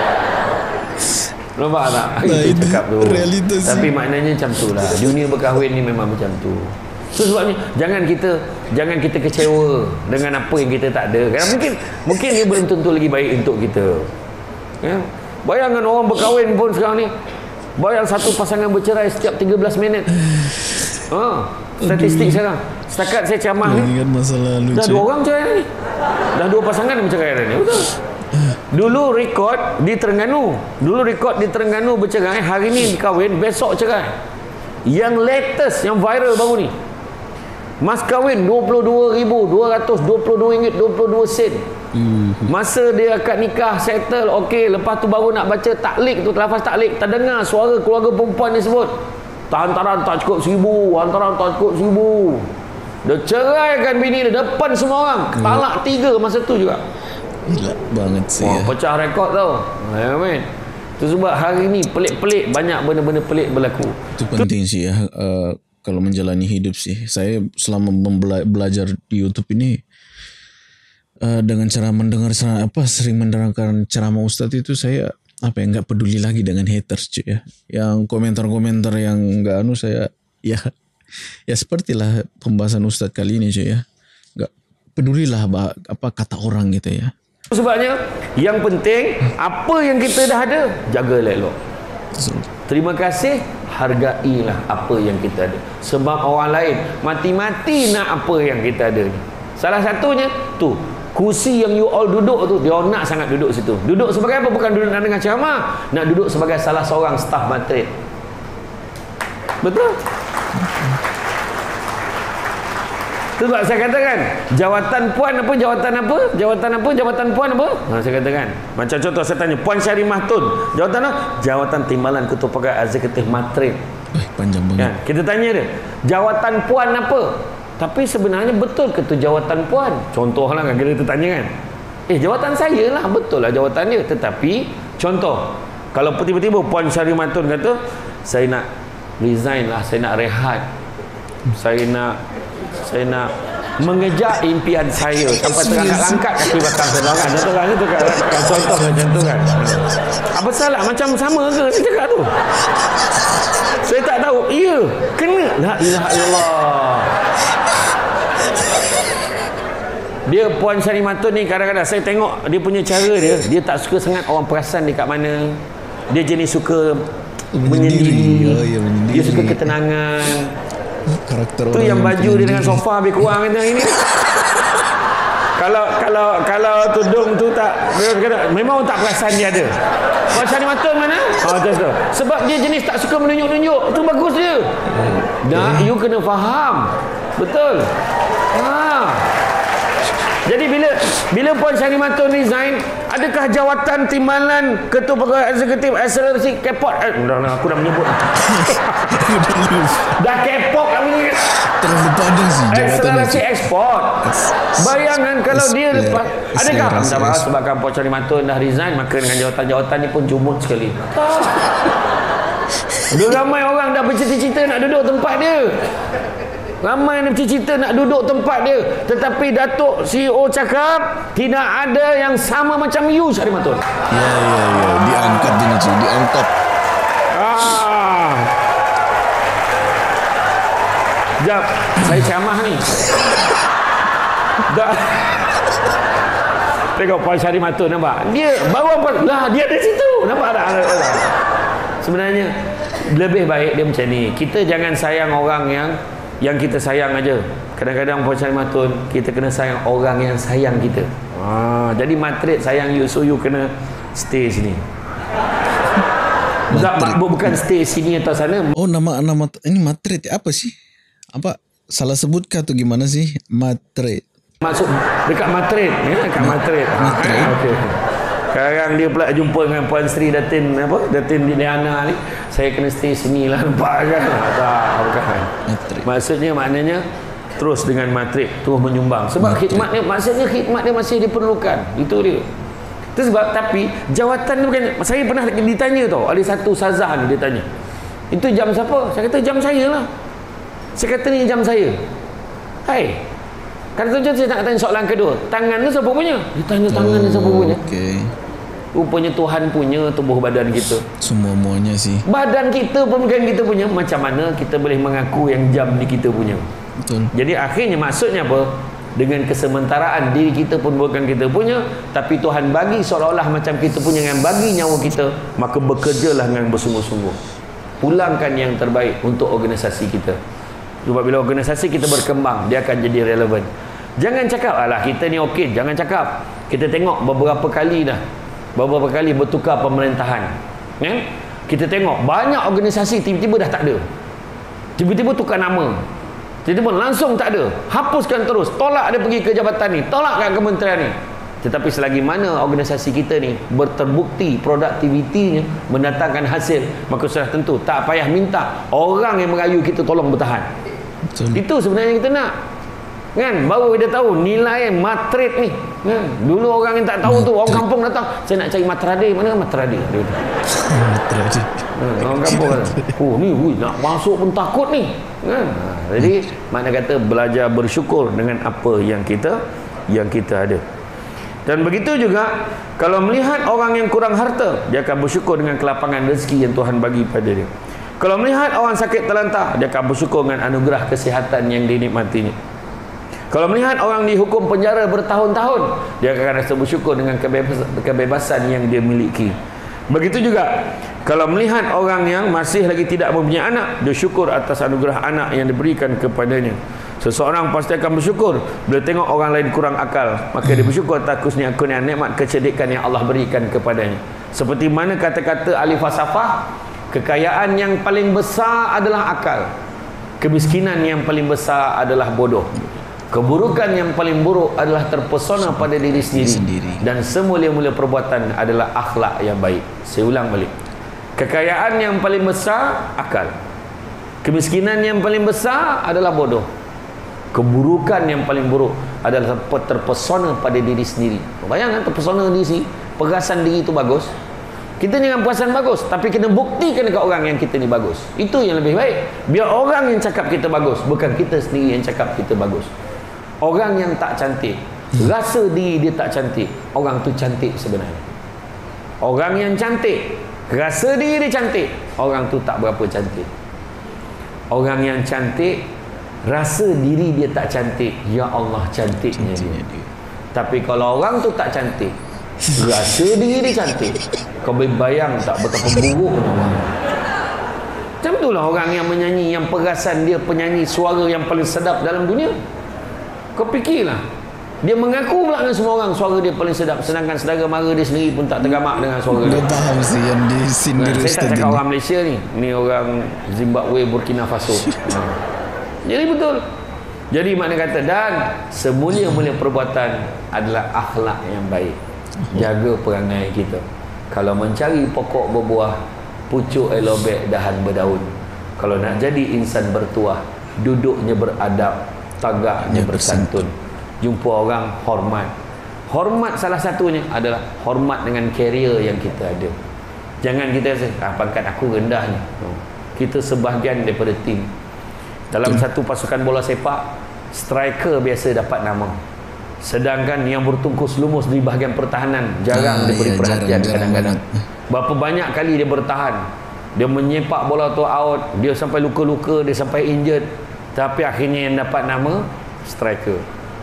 Nampak tak? Nah, itu cakap tu. Realitas. Tapi maknanya macam tu lah. Dunia berkahwin ni memang macam tu. So sebabnya jangan kita jangan kita kecewa dengan apa yang kita tak ada. Kerana mungkin mungkin dia belum tentu lagi baik untuk kita. Ya. Bayangkan orang berkahwin pun sekarang ni, bayang satu pasangan bercerai setiap tiga belas minit. Ha, statistik Aduh. sekarang. Setakat saya ceramah ni, ingat masa lalu, dah dua orang cerai ni. Dah dua pasangan yang bercerai ni. Betul. Dulu rekod di Terengganu. Dulu rekod di Terengganu bercerai, hari ni kahwin, besok cerai. Yang latest, yang viral baru ni, mas kahwin dua puluh dua ribu dua ratus dua puluh dua ringgit dua puluh dua sen. Masa dia akad nikah settle, okey, lepas tu baru nak baca taklik tu, lafaz taklik, terdengar suara keluarga perempuan ni sebut, hantaran tak cukup seribu, hantaran tak cukup seribu. Dia ceraikan bini dia depan semua orang. Talak tiga masa tu juga. Gila banget sih. Wah, ya. pecah rekod tau. Ya men. Tu sebab hari ni pelik-pelik, banyak benda-benda pelik berlaku. Itu penting sih ya, uh, kalau menjalani hidup sih. Saya selama membela- belajar di YouTube ini, uh, dengan cara mendengar apa sering mendengarkan ceramah Ustadz itu, saya apa ya nggak peduli lagi dengan haters cuy ya. Yang komentar-komentar yang nggak anu, saya ya ya sepertilah pembahasan Ustadz kali ini cuy ya. Nggak pedulilah apa kata orang gitu ya. Sebabnya yang penting apa yang kita dah ada, jaga elok. Terima kasih, hargailah apa yang kita ada. Sebab orang lain mati-mati nak apa yang kita ada ni. Salah satunya tu, kursi yang you all duduk tu, dia nak sangat duduk situ. Duduk sebagai apa? Bukan duduk nak dengar ceramah, nak duduk sebagai salah seorang staf matrik. Betul? Sebab saya katakan, jawatan puan apa, jawatan apa, jawatan apa, jawatan puan apa? Ha, saya katakan, macam contoh saya tanya, Puan Syarimah Tun, jawatan apa? Jawatan Timbalan Ketua Pegawai Eksekutif Matrik. Eh, panjang banget. Kan? Kita tanya dia, jawatan puan apa? Tapi sebenarnya betul ke tu jawatan puan? Contohlah kan kita tanya kan. Eh, jawatan saya lah, betul lah jawatan dia. Tetapi, contoh, kalau tiba-tiba Puan Syarimah Tun kata, saya nak resign lah, saya nak rehat. Saya nak saya nak mengejar impian saya sampai terangkat-angkat kaki belakang saya kan. Contoh kan itu kan, contoh macam tu kan. Apa salah? Macam sama ke dia cakap tu? Saya tak tahu. Ya, kena. La ilaha illallah. Dia Puan Syarimah Tun ni kadang-kadang saya tengok dia punya cara dia, dia tak suka sangat orang perasan dekat mana. Dia jenis suka menyendiri. Oh, ya, menyendiri. Dia suka ketenangan. Karakter tu yang baju dia dengan sofa lebih kurang macam ini. Kalau kalau kalau tudung tu tak, memang tak perasan dia ada. Puan Syarimah Tun mana? Oh, macam tu. Sebab dia jenis tak suka menunjuk-nunjuk. Itu bagus dia. Nah, you kena faham. Betul. Ha. Jadi bila bila Puan Syahri Matun resign, adakah jawatan timbalan ketua pegawai eksekutif akselerasi kepot? Eh, dah, dah, aku dah menyebut. Dah kepot kami ni. Terlalu padan sih jawatan Akselerasi itu. ekspor. Bayangkan kalau dia Akseler- lepas, adakah akselerasi minta maaf ekspor. sebabkan Puan Syahri Matun dah resign, maka dengan jawatan-jawatan ni pun jumut sekali. Dah ramai orang dah bercita-cita nak duduk tempat dia. Ramai yang bercita-cita nak duduk tempat dia. Tetapi Datuk C E O cakap tidak ada yang sama macam you, Syahri Matun. Ya ya ya, diangkat ini cuy, diangkat. Ah. Sekejap, saya ceramah ni. Dah. Tengok Puan Syahri Matun, nampak? Dia baru apa? Lah, dia ada situ. Nampak tak? Sebenarnya lebih baik dia macam ni. Kita jangan sayang orang yang yang kita sayang aja. Kadang-kadang Puan Syahri Matun, kita kena sayang orang yang sayang kita. Ah, jadi matret sayang you, so you kena stay sini. Tak, makbuk bukan stay sini atau sana. Oh, nama nama ini matret apa sih? Apa salah sebutkah atau gimana sih? Matret. Maksud dekat matret, ya, dekat matret. Matret. Ha, okey. Sekarang dia pula jumpa dengan Puan Sri Datin apa? Datin Diana ni. Saya kena stay sini lah, nampak kan? Tak, bukan. Matret. Maksudnya maknanya terus dengan matret, terus menyumbang. Sebab Matret. khidmat dia, maksudnya khidmat dia masih diperlukan. Itu dia. Itu sebab, tapi jawatan dia bukan, saya pernah ditanya tau, ada satu sazah ni dia tanya. Itu jam siapa? Saya kata jam saya lah. Saya kata ni jam saya. Hai. Kata tu saya nak tanya soalan kedua. Tangan tu siapa punya? Dia tanya tangan ni siapa punya? Okey. Rupanya Tuhan punya tubuh badan kita. Semua-muanya sih. Badan kita pun bukan kita punya. Macam mana kita boleh mengaku yang jam ni kita punya? Betul. Jadi akhirnya maksudnya apa? Dengan kesementaraan diri kita pun bukan kita punya, tapi Tuhan bagi seolah-olah macam kita punya, dengan bagi nyawa kita, maka bekerjalah dengan bersungguh-sungguh. Pulangkan yang terbaik untuk organisasi kita. Sebab bila organisasi kita berkembang, dia akan jadi relevan. Jangan cakap, alah kita ni okey. Jangan cakap. Kita tengok beberapa kali dah. Beberapa kali bertukar pemerintahan. Ya? Kita tengok banyak organisasi tiba-tiba dah tak ada. Tiba-tiba tukar nama. Tiba-tiba langsung tak ada. Hapuskan terus. Tolak dia pergi ke jabatan ni. Tolak kat kementerian ni. Tetapi selagi mana organisasi kita ni berterbukti produktivitinya mendatangkan hasil, maka sudah tentu tak payah minta orang yang merayu kita tolong bertahan. Betul. Itu sebenarnya kita nak. Kan? Baru dia tahu nilai matret ni. Kan? Dulu orang yang tak tahu tu, orang kampung datang, saya nak cari matrade. Mana matrade? Dia kata. Matret. Ha, orang kampung kata, oh ni ui, nak masuk pun takut ni. Kan? Ha, jadi makna kata belajar bersyukur dengan apa yang kita yang kita ada. Dan begitu juga kalau melihat orang yang kurang harta, dia akan bersyukur dengan kelapangan rezeki yang Tuhan bagi pada dia. Kalau melihat orang sakit terlantar, dia akan bersyukur dengan anugerah kesihatan yang dinikmatinya. Kalau melihat orang dihukum penjara bertahun-tahun, dia akan rasa bersyukur dengan kebebasan, kebebasan yang dia miliki. Begitu juga kalau melihat orang yang masih lagi tidak mempunyai anak, dia syukur atas anugerah anak yang diberikan kepadanya. Seseorang pasti akan bersyukur bila tengok orang lain kurang akal, maka dia bersyukur atas kurnia-kurnia nikmat kecerdikan yang Allah berikan kepadanya. Seperti mana kata-kata ahli falsafah, kekayaan yang paling besar adalah akal, kemiskinan yang paling besar adalah bodoh, keburukan yang paling buruk adalah terpesona pada diri sendiri, sendiri. dan semulia-mulia perbuatan adalah akhlak yang baik. Saya ulang balik. Kekayaan yang paling besar akal, kemiskinan yang paling besar adalah bodoh, keburukan yang paling buruk adalah terpesona pada diri sendiri. Bayangkan terpesona diri sendiri, perasan diri itu bagus. Kita jangan perasan bagus, tapi kena buktikan dekat orang yang kita ni bagus. Itu yang lebih baik. Biar orang yang cakap kita bagus, bukan kita sendiri yang cakap kita bagus. Orang yang tak cantik, rasa diri dia tak cantik, orang tu cantik sebenarnya. Orang yang cantik, rasa diri dia cantik, orang tu tak berapa cantik. Orang yang cantik, rasa diri dia tak cantik, ya Allah cantiknya dia. Tapi kalau orang tu tak cantik, rasa diri dia cantik, kau boleh bayang tak betapa buruknya orang. Macam itulah orang yang menyanyi, yang perasan dia penyanyi suara yang paling sedap dalam dunia. Kau fikirlah, dia mengaku pula dengan semua orang suara dia paling sedap, sedangkan saudara mara dia sendiri pun tak tergamak dengan suara dia. Dah faham sih yang disindir Nah, saya tak Ustaz cakap ini. orang Malaysia ni, ni orang Zimbabwe, Burkina Faso. Ha. Jadi betul. Jadi makna kata, dan semulia-mulia perbuatan adalah akhlak yang baik. Jaga perangai kita. Kalau mencari pokok berbuah, pucuk elobek, dahan berdaun. Kalau nak jadi insan bertuah, duduknya beradab, tagaknya bersantun. Jumpa orang, hormat. Hormat salah satunya adalah hormat dengan karier yang kita ada. Jangan kita rasa, ah, pangkat aku rendah ni. Kita sebahagian daripada tim. Dalam satu pasukan bola sepak, striker biasa dapat nama. Sedangkan yang bertungkus lumus di bahagian pertahanan jarang ah, diberi ya, perhatian kadang-kadang. Berapa banyak kali dia bertahan, dia menyepak bola tu out, dia sampai luka-luka, dia sampai injured, tapi akhirnya yang dapat nama striker.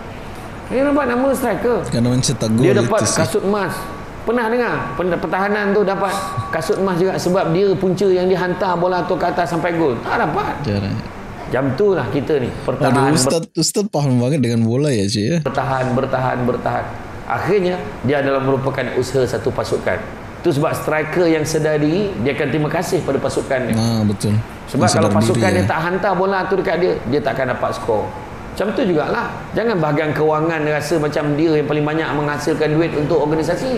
Dia dapat nama striker kerana mencetak gol. Dia dapat kasut emas. Pernah dengar pertahanan tu dapat kasut emas juga sebab dia punca yang dihantar bola tu ke atas sampai gol. Tak dapat. Jarang. Jam tu lah kita ni pertahan. Aduh, Ustaz, Ustaz faham banget dengan bola ya cik ya. Bertahan, bertahan, bertahan. Akhirnya dia adalah merupakan usaha satu pasukan. Itu sebab striker yang sedar diri, dia akan terima kasih pada pasukan dia. Ah, betul. Sebab dia kalau pasukan diri, dia ya. tak hantar bola tu dekat dia, dia tak akan dapat skor. Macam tu jugalah. Jangan bahagian kewangan rasa macam dia yang paling banyak menghasilkan duit untuk organisasi.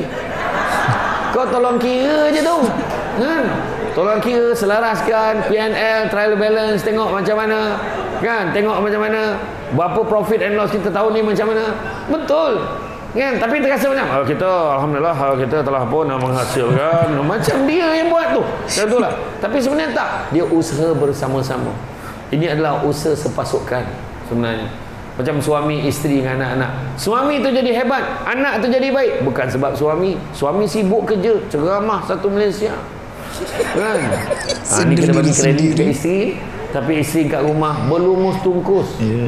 Kau tolong kira je tu. Kan? Tolong kira, selaraskan P and L, trial balance, tengok macam mana. Kan? Tengok macam mana. Berapa profit and loss kita tahun ni macam mana. Betul. Kan? Tapi terasa macam, oh, kita alhamdulillah kita telah pun menghasilkan. Macam dia yang buat tu. Macam tu lah. Tapi sebenarnya tak. Dia usaha bersama-sama. Ini adalah usaha sepasukan sebenarnya. Macam suami, isteri dengan anak-anak. Suami tu jadi hebat, anak tu jadi baik. Bukan sebab suami. Suami sibuk kerja, ceramah satu Malaysia. Kan? Ha, ni kena bagi kredit ke isteri. Tapi isteri kat rumah berlumus tungkus. Yeah.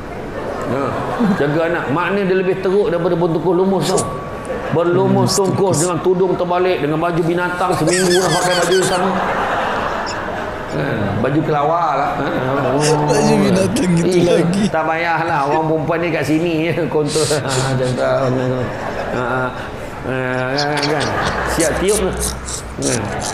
Ha, jaga anak. Maknanya dia lebih teruk daripada bertungkus lumus tau. Berlumus tungkus dengan tudung terbalik, dengan baju binatang, seminggu nak pakai baju sana. Ha, baju kelawar lah. Ha, oh, baju binatang gitu iya, lagi. Tak payahlah orang perempuan ni kat sini ya, kontrol. Ha, jangan tahu. Ha, ha, kan. Siap tiup tu. Ha.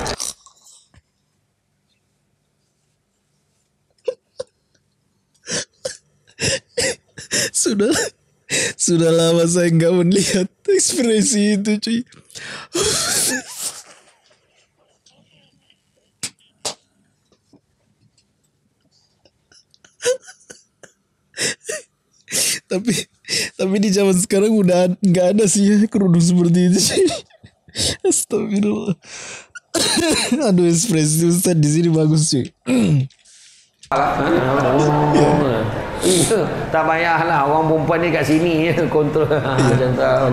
Sudah sudah lama saya enggak melihat ekspresi itu cuy. tapi tapi di zaman sekarang udah nggak ada sih ya kerudung seperti itu sih. Astagfirullah. Aduh, ekspresi Ustaz di sini bagus cuy. Itu tak payahlah orang perempuan ni kat sini ya, kontrol. Macam tahu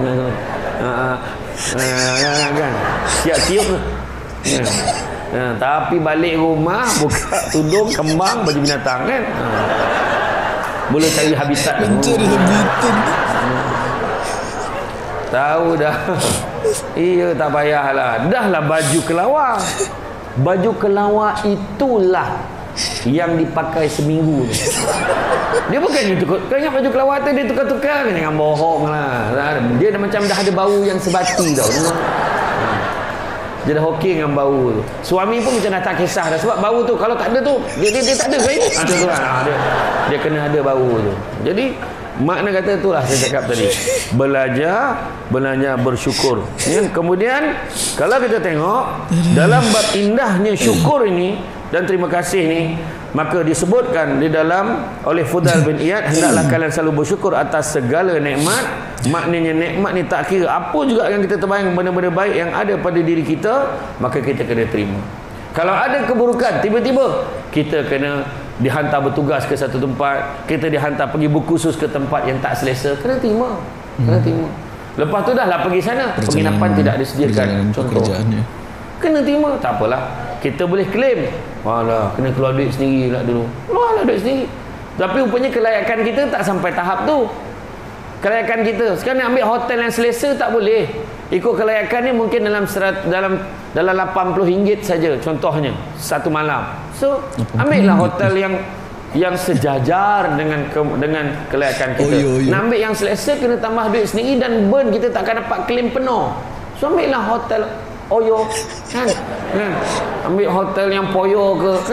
kan. Siap tiup tu. Ha, tapi balik rumah buka tudung kembang baju binatang kan. Ha. Boleh cari habitat. Mencari habitat. Tahu dah. Iya, tak payahlah. Dahlah baju kelawar. Baju kelawar itulah yang dipakai seminggu tu. Dia bukan tukar. Kau ingat baju kelawar tu dia tukar-tukar. Jangan bohong lah. Dia dah macam dah ada bau yang sebati tau. Dia dah okey dengan bau tu. Suami pun macam dah tak kisah dah. Sebab bau tu kalau tak ada tu Dia, dia, dia tak ada kain. Ada tu lah. Dia, dia kena ada bau tu. Jadi makna kata itulah saya cakap tadi. Belajar, belajar bersyukur. Ya? Kemudian kalau kita tengok dalam bab indahnya syukur ini dan terima kasih ni, maka disebutkan di dalam oleh Fudail bin Iyad, hendaklah kalian selalu bersyukur atas segala nikmat. Maknanya nikmat ni tak kira apa juga yang kita terbayang, benda-benda baik yang ada pada diri kita, maka kita kena terima. Kalau ada keburukan, tiba-tiba kita kena dihantar bertugas ke satu tempat, kita dihantar pergi berkursus ke tempat yang tak selesa, kena terima. Kena terima. Lepas tu dah lah pergi sana, penginapan tidak disediakan, contoh. Kena terima, tak apalah. Kita boleh claim, walah, kena keluar duit sendiri lah dulu. Keluarlah duit sendiri. Tapi rupanya kelayakan kita tak sampai tahap tu. Kelayakan kita sekarang ambil hotel yang selesa tak boleh. Ikut kelayakan ni mungkin dalam serat, dalam dalam lapan puluh ringgit saja contohnya satu malam. So ambillah hotel yang yang sejajar dengan ke, dengan kelayakan kita. Oh, yo, yo. Nak ambil yang selesa kena tambah duit sendiri dan burn kita takkan dapat claim penuh. So ambillah hotel Oyo kan, kan? Ambil hotel yang poyo ke kan,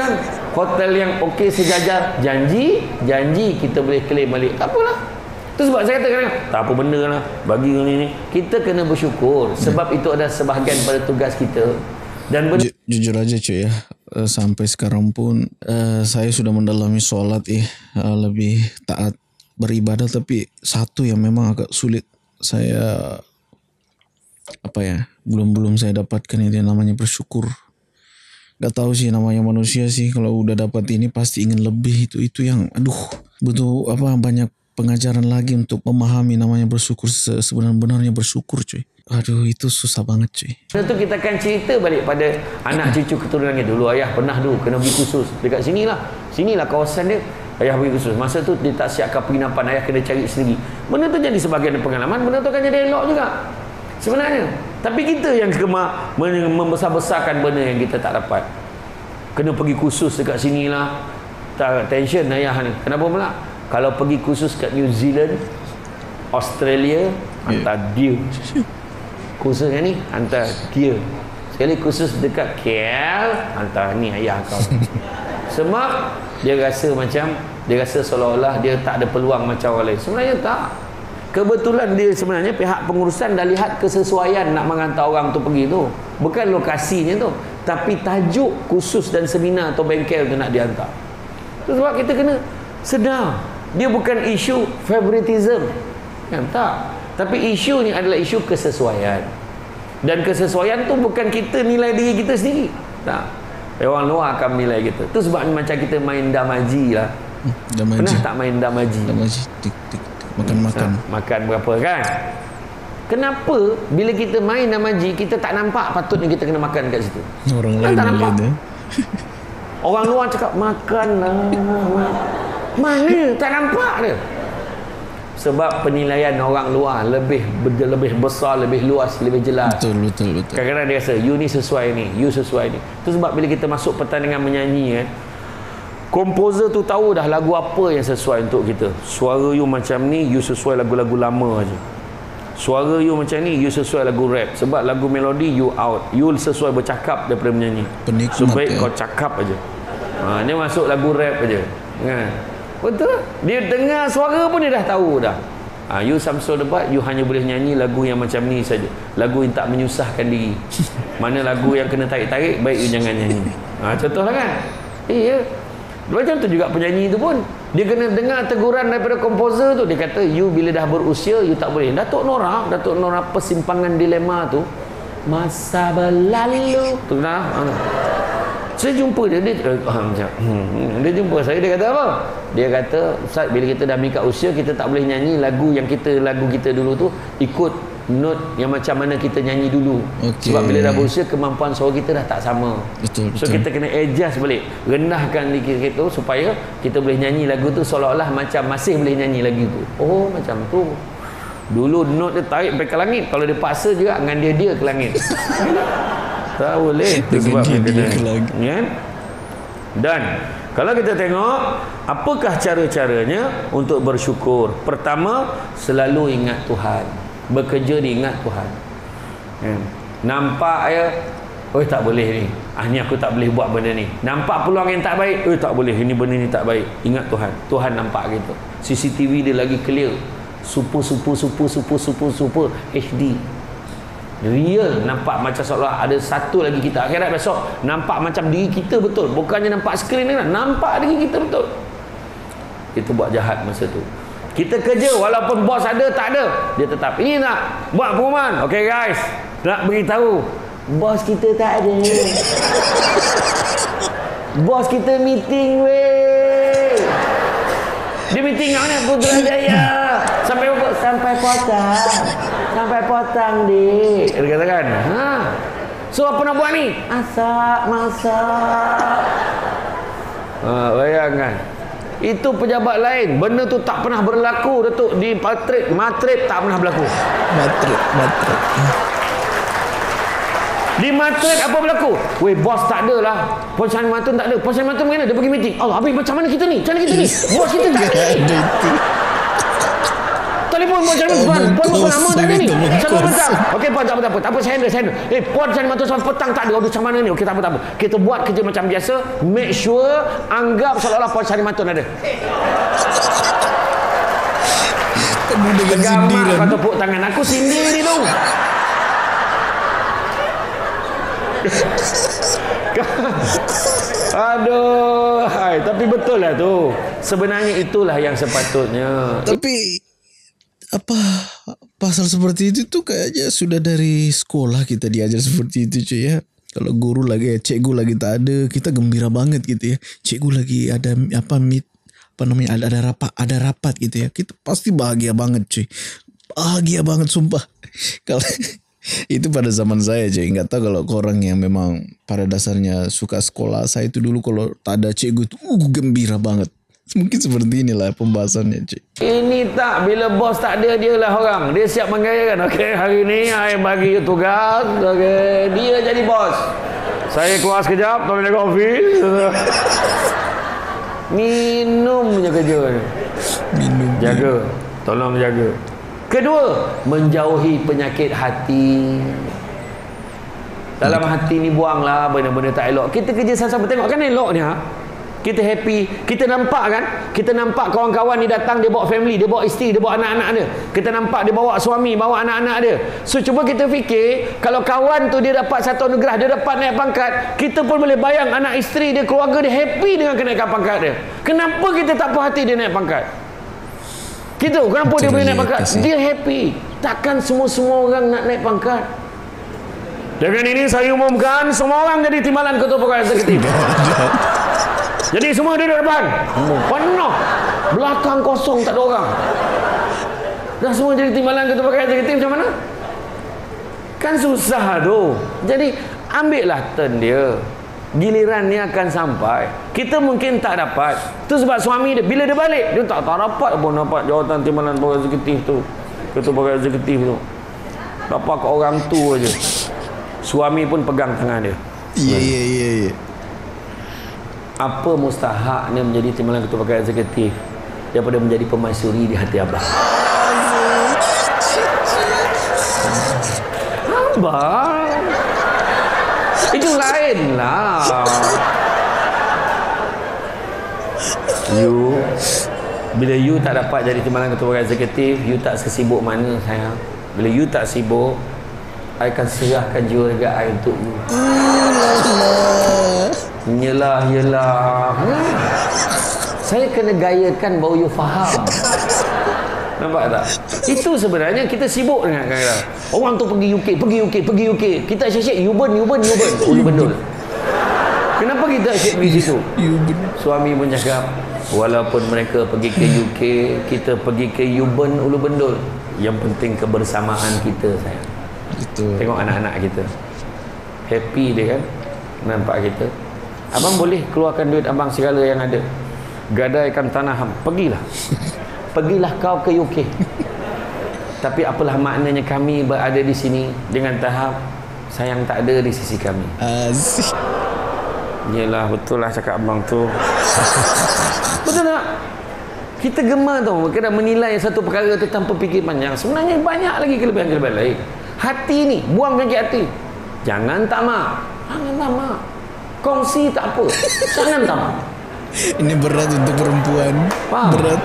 hotel yang okey sejajar, janji, janji kita boleh claim balik. Tak apalah. Itu sebab saya kata kadang, tak apa benda lah bagi ni ni. Kita kena bersyukur sebab itu adalah sebahagian pada tugas kita. Dan Ju- jujur aja cuy ya, uh, sampai sekarang pun uh, saya sudah mendalami sholat eh uh, lebih taat beribadah, tapi satu yang memang agak sulit saya apa ya belum belum saya dapatkan itu namanya bersyukur. Gak tahu sih namanya manusia sih, kalau udah dapat ini pasti ingin lebih. Itu itu yang aduh butuh apa banyak pengajaran lagi untuk memahami namanya bersyukur, sebenar-benarnya bersyukur cuy. Aduh itu susah banget cuy. Tentu kita akan cerita balik pada anak cucu keturunannya. Dulu ayah pernah dulu kena pergi khusus dekat sinilah. Sinilah kawasan dia. Ayah pergi khusus. Masa tu dia tak siapkan penginapan, ayah kena cari sendiri. Benda tu jadi sebahagian pengalaman, benda tu akan jadi elok juga sebenarnya. Tapi kita yang kemar membesar-besarkan benda yang kita tak dapat. Kena pergi khusus dekat sinilah. Tak tension ayah ni. Kenapa pula? Kalau pergi khusus kat New Zealand, Australia, hantar dia. Khusus yang ni hantar dia. Sekali khusus dekat K L, hantar ni ayah kau. Sebab dia rasa macam, dia rasa seolah-olah dia tak ada peluang macam orang lain. Sebenarnya tak. Kebetulan dia sebenarnya pihak pengurusan dah lihat kesesuaian nak menghantar orang tu pergi tu. Bukan lokasinya tu, tapi tajuk khusus dan seminar atau bengkel tu nak dihantar. Itu sebab kita kena sedar. Dia bukan isu favoritism. Kan? Tak. Tapi isu ni adalah isu kesesuaian. Dan kesesuaian tu bukan kita nilai diri kita sendiri. Tak. Orang luar akan menilai kita. Tu sebab macam kita main damaji lah. Hmm, damaji. Pernah tak main damaji? Damaji. Tik, tik, tik. Makan-makan. Nah, makan berapa kan? Kenapa bila kita main damaji kita tak nampak patutnya kita kena makan kat situ? Orang kan lain tak nampak. Dia. Orang luar cakap makan lah. Mana tak nampak dia. Sebab penilaian orang luar lebih lebih besar, lebih luas, lebih jelas. Betul, betul, betul. Kadang-kadang dia rasa you ni sesuai ni, you sesuai ni. Itu sebab bila kita masuk pertandingan menyanyi kan, komposer tu tahu dah lagu apa yang sesuai untuk kita. Suara you macam ni, you sesuai lagu-lagu lama aja. Suara you macam ni, you sesuai lagu rap. Sebab lagu melodi you out. You sesuai bercakap daripada menyanyi. Penikmat supaya ya. Kau cakap aja. Ha, dia masuk lagu rap aja. Kan? Betul? Dia dengar suara pun dia dah tahu dah. Ha, you Samsul Debat, you hanya boleh nyanyi lagu yang macam ni saja. Lagu yang tak menyusahkan diri. Mana lagu yang kena tarik-tarik, baik you jangan nyanyi. Ha, contohlah kan? Iya. Macam tu juga penyanyi tu pun. Dia kena dengar teguran daripada komposer tu. Dia kata, you bila dah berusia, you tak boleh. Datuk Nora, Datuk Nora Persimpangan Dilema tu, masa berlalu. Tu kenal? Ha. Saya jumpa dia, dia, uh, hmm, dia jumpa saya, dia kata apa? Dia kata, Ustaz, bila kita dah meningkat usia, kita tak boleh nyanyi lagu yang kita, lagu kita dulu tu, ikut note yang macam mana kita nyanyi dulu. Okay. Sebab bila dah berusia, kemampuan suara kita dah tak sama. Betul, so, betul. kita kena adjust balik. Rendahkan diri kita supaya kita boleh nyanyi lagu tu seolah-olah macam masih boleh nyanyi lagu tu. Oh, macam tu. Dulu note dia tarik sampai ke langit. Kalau dia paksa juga, dengan dia dia ke langit. Tak boleh. Itu sebab dia kena. Ya? Dan kalau kita tengok apakah cara-caranya untuk bersyukur. Pertama, selalu ingat Tuhan. Bekerja diingat Tuhan. Ya. Nampak ya, oh tak boleh ni. Ah ni aku tak boleh buat benda ni. Nampak peluang yang tak baik, oh tak boleh, ini benda ni tak baik. Ingat Tuhan. Tuhan nampak gitu. C C T V dia lagi clear. Super super super super super super H D. Real, nampak macam seolah ada satu lagi kita. Akhirat besok nampak macam diri kita betul. Bukannya nampak skrin ni, nampak diri kita betul. Kita buat jahat masa tu. Kita kerja walaupun bos ada tak ada, dia tetap ini nak buat pengumuman. Okay guys, nak beritahu bos kita tak ada. Bos kita meeting weh. Dia meeting kat mana? Putrajaya. Sampai sampai potang. Sampai potang dik. Dia katakan, ha. So apa nak buat ni? Masak, masak. Ha, bayangkan. Itu pejabat lain. Benda tu tak pernah berlaku, Datuk. Di Matrip, Matrip tak pernah berlaku. Matrip, Matrip. Di Matrip apa berlaku? Weh, bos tak ada lah. Pos Syahri Matun tak ada. Pos Syahri Matun mana? Dia pergi meeting. Allah, habis macam mana kita ni? Macam mana kita ni? Bos kita tak ada. Tak telefon Puan Sari Matua. Puan berapa lama tak ada ni? Selamat petang. Okey Puan, tak apa tak apa. Tak apa saya handle, saya handle. Eh Puan Sari Matua sampai petang tak ada. Aduh macam mana ni? Okey tak apa tak apa. Kita buat kerja macam biasa. Make sure anggap seolah-olah Puan Sari Matua ada. Kamu dengan sindiran. Kau tepuk tangan aku sindir ni dong. Aduh, hai, tapi betul lah tu. Sebenarnya itulah yang sepatutnya. Tapi apa pasal seperti itu tuh kayaknya sudah dari sekolah kita diajar seperti itu cuy ya. Kalau guru lagi, cikgu lagi tak ada, kita gembira banget gitu ya. Cikgu lagi ada apa meet apa namanya ada, ada rapat ada rapat gitu ya. Kita pasti bahagia banget cuy. Bahagia banget sumpah. Kalau itu pada zaman saya aja, nggak tahu kalau orang yang memang pada dasarnya suka sekolah. Saya itu dulu kalau tak ada cikgu itu uh, gembira banget. Mungkin seperti inilah pembahasannya cik. Ini tak, bila bos tak ada dia lah orang. Dia siap menggayakan. Okey hari ni saya bagi tugas. Okey dia jadi bos. Saya keluar sekejap, tolong jaga office. Minum je kerja ni. Minum. Jaga, tolong jaga. Kedua, menjauhi penyakit hati. Dalam hati ni buanglah benda-benda tak elok. Kita kerja sama-sama tengok kan elok ni ha. Kita happy, kita nampak kan? Kita nampak kawan-kawan ni datang, dia bawa family, dia bawa isteri, dia bawa anak-anak dia. Kita nampak dia bawa suami, bawa anak-anak dia. So cuba kita fikir, kalau kawan tu dia dapat satu anugerah, dia dapat naik pangkat, kita pun boleh bayang anak isteri dia, keluarga dia happy dengan kenaikan pangkat dia. Kenapa kita tak puas hati dia naik pangkat? Gitu, kenapa dia boleh naik pangkat? Dia happy. Takkan semua-semua orang nak naik pangkat. Dengan ini saya umumkan semua orang jadi timbalan ketua pegawai eksekutif. Jadi semua duduk depan. Penuh. Belakang kosong tak ada orang. Dah semua jadi timbalan ketua pegawai eksekutif macam mana? Kan susah tu. Jadi ambillah turn dia. Giliran ni akan sampai. Kita mungkin tak dapat. Tu sebab suami dia bila dia balik dia tak tak dapat pun dapat jawatan timbalan pegawai eksekutif tu. Ketua pegawai eksekutif tu. Dapat ke orang tu aja. Suami pun pegang tangan dia. Ya ya ya ya. Apa mustahaknya menjadi timbalan ketua pegawai eksekutif daripada menjadi pemaisuri di hati abang. Abang itu lain lah. You bila you tak dapat jadi timbalan ketua pegawai eksekutif, you tak sesibuk mana sayang. Bila you tak sibuk, I akan serahkan jiwa raga I untuk you. Nyelah, yelah. Hmm. Saya kena gayakan baru you faham. Nampak tak? Itu sebenarnya kita sibuk dengan kadang-kadang. Orang tu pergi U K, pergi U K, pergi U K. Kita asyik-asyik, you burn, you burn, you burn. Ulu bendul. Kenapa kita asyik pergi situ? Suami pun cakap, walaupun mereka pergi ke U K, kita pergi ke Yuban, Ulu Bendul. Yang penting kebersamaan kita, sayang. Betul. Tengok anak-anak kita. Happy dia kan? Nampak kita. Abang boleh keluarkan duit abang segala yang ada. Gadaikan tanah hang. Pergilah. Pergilah kau ke U K. Tapi apalah maknanya kami berada di sini dengan tahap sayang tak ada di sisi kami. Asyik. Yelah, betul lah cakap abang tu. Betul tak? Kita gemar tau kadang menilai satu perkara tu tanpa fikir panjang. Sebenarnya banyak lagi kelebihan-kelebihan lain. Hati ni, buang penyakit hati. Jangan tamak. Jangan tamak. Kongsi tak apa. Jangan tamak. Ini berat untuk perempuan. Faham? Berat.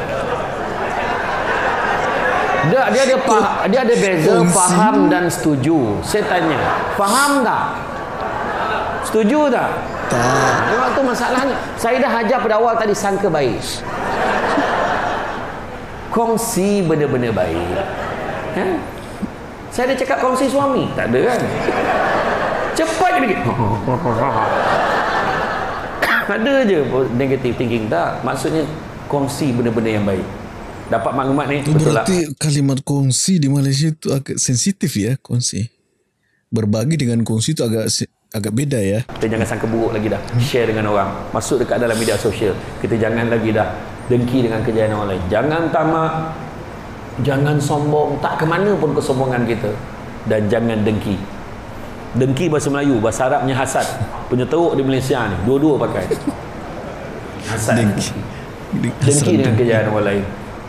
Dia, dia ada fah, dia ada beza Kongsi. faham dan setuju. Saya tanya, faham tak? Setuju tak? Tak. Memang tu masalahnya. Saya dah ajar pada awal tadi sangka baik. Kongsi benda-benda baik. Ha? Saya ada cakap kongsi suami? Tak ada kan? Cepat je pergi. Ada je negative thinking. Tak. Maksudnya kongsi benda-benda yang baik. Dapat maklumat ni, Itu betul tak? berarti kalimat kongsi di Malaysia itu agak sensitif ya, kongsi. Berbagi dengan kongsi itu agak agak beda ya. Kita jangan sangka buruk lagi dah. Share dengan orang. Masuk dekat dalam media sosial. Kita jangan lagi dah dengki dengan kejayaan orang lain. Jangan tamak. Jangan sombong. Tak ke mana pun kesombongan kita. Dan jangan dengki. Dengki bahasa Melayu, bahasa Arabnya hasad. Punya teruk di Malaysia ni. Dua-dua pakai. Hasad. Dengki. Dengki dengan kejayaan orang lain.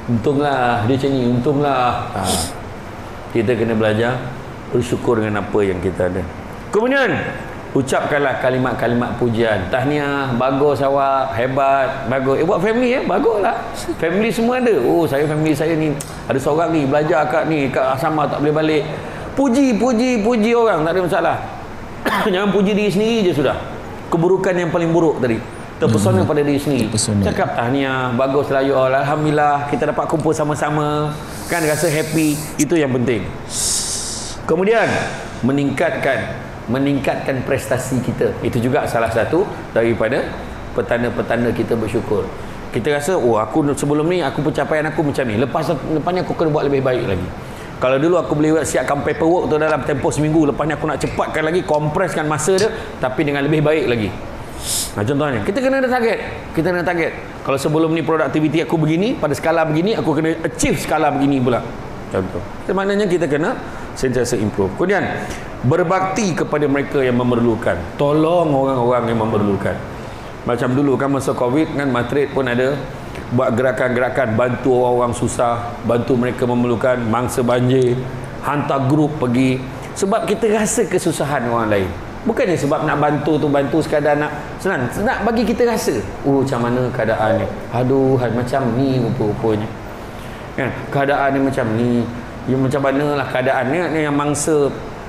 Untunglah dia macam ni, untunglah. Ha. Kita kena belajar bersyukur dengan apa yang kita ada. Kemudian ucapkanlah kalimat-kalimat pujian. Tahniah, bagus awak, hebat, bagus. Eh buat family eh, baguslah. Family semua ada. Oh, saya family saya ni ada seorang ni belajar kat ni, kat asrama tak boleh balik. Puji, puji, puji orang, tak ada masalah. Jangan puji diri sendiri je sudah. Keburukan yang paling buruk tadi. Terpesona hmm. pada diri sendiri. Terpesona. Cakap tahniah, baguslah you all. Alhamdulillah kita dapat kumpul sama-sama. Kan rasa happy, itu yang penting. Kemudian meningkatkan meningkatkan prestasi kita. Itu juga salah satu daripada petanda-petanda kita bersyukur. Kita rasa, oh aku sebelum ni aku pencapaian aku macam ni. Lepas lepas ni aku kena buat lebih baik lagi. Kalau dulu aku boleh siapkan paperwork tu dalam tempoh seminggu, lepas ni aku nak cepatkan lagi, kompreskan masa dia tapi dengan lebih baik lagi. Nah, contohnya, kita kena ada target. Kita kena target. Kalau sebelum ni produktiviti aku begini, pada skala begini, aku kena achieve skala begini pula. Contoh. Itu maknanya kita kena sentiasa improve. Kemudian berbakti kepada mereka yang memerlukan. Tolong orang-orang yang memerlukan. Macam dulu kan masa Covid kan, Matret pun ada buat gerakan-gerakan bantu orang-orang susah, bantu mereka memerlukan, mangsa banjir, hantar grup pergi. Sebab kita rasa kesusahan orang lain. Bukannya sebab nak bantu tu bantu sekadar nak senang. Nak bagi kita rasa, oh macam mana keadaan ni. Aduh, macam ni rupa-rupanya. Kan? Keadaan ni macam ni. Ya, macam mana lah keadaan ni, ni yang mangsa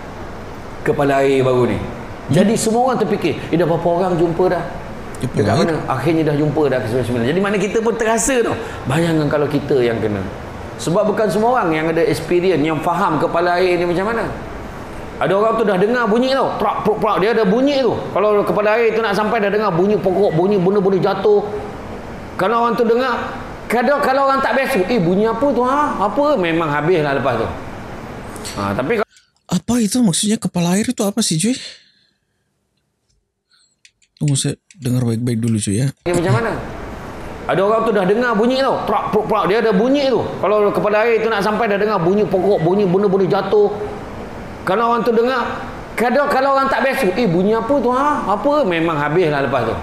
kepala air baru ni. Jadi semua orang terfikir, eh dah berapa orang jumpa dah? Dekat mana? Akhirnya dah jumpa dah ke sembilan sembilan. Jadi mana kita pun terasa tau. Bayangkan kalau kita yang kena. Sebab bukan semua orang yang ada experience, yang faham kepala air ni macam mana. Ada orang tu dah dengar bunyi tau. Prak, prak, prak. Dia ada bunyi tu. Kalau kepala air tu nak sampai dah dengar bunyi pokok, bunyi benda boleh jatuh. Kalau orang tu dengar, Kalau, kalau orang tak biasa, eh bunyi apa tu ha? Apa? Memang habislah lepas tu. Ha, tapi apa itu maksudnya kepala air itu apa sih cuy? Tunggu saya dengar baik-baik dulu cuy ya. Ini macam mana? Ada orang tu dah dengar bunyi tau. Prak, prak, prak. Dia ada bunyi tu. Kalau kepala air tu nak sampai dah dengar bunyi pokok, bunyi benda boleh jatuh. Kalau orang tu dengar, kalau, kalau orang tak biasa, eh bunyi apa tu ha? Apa? Memang habislah lepas tu.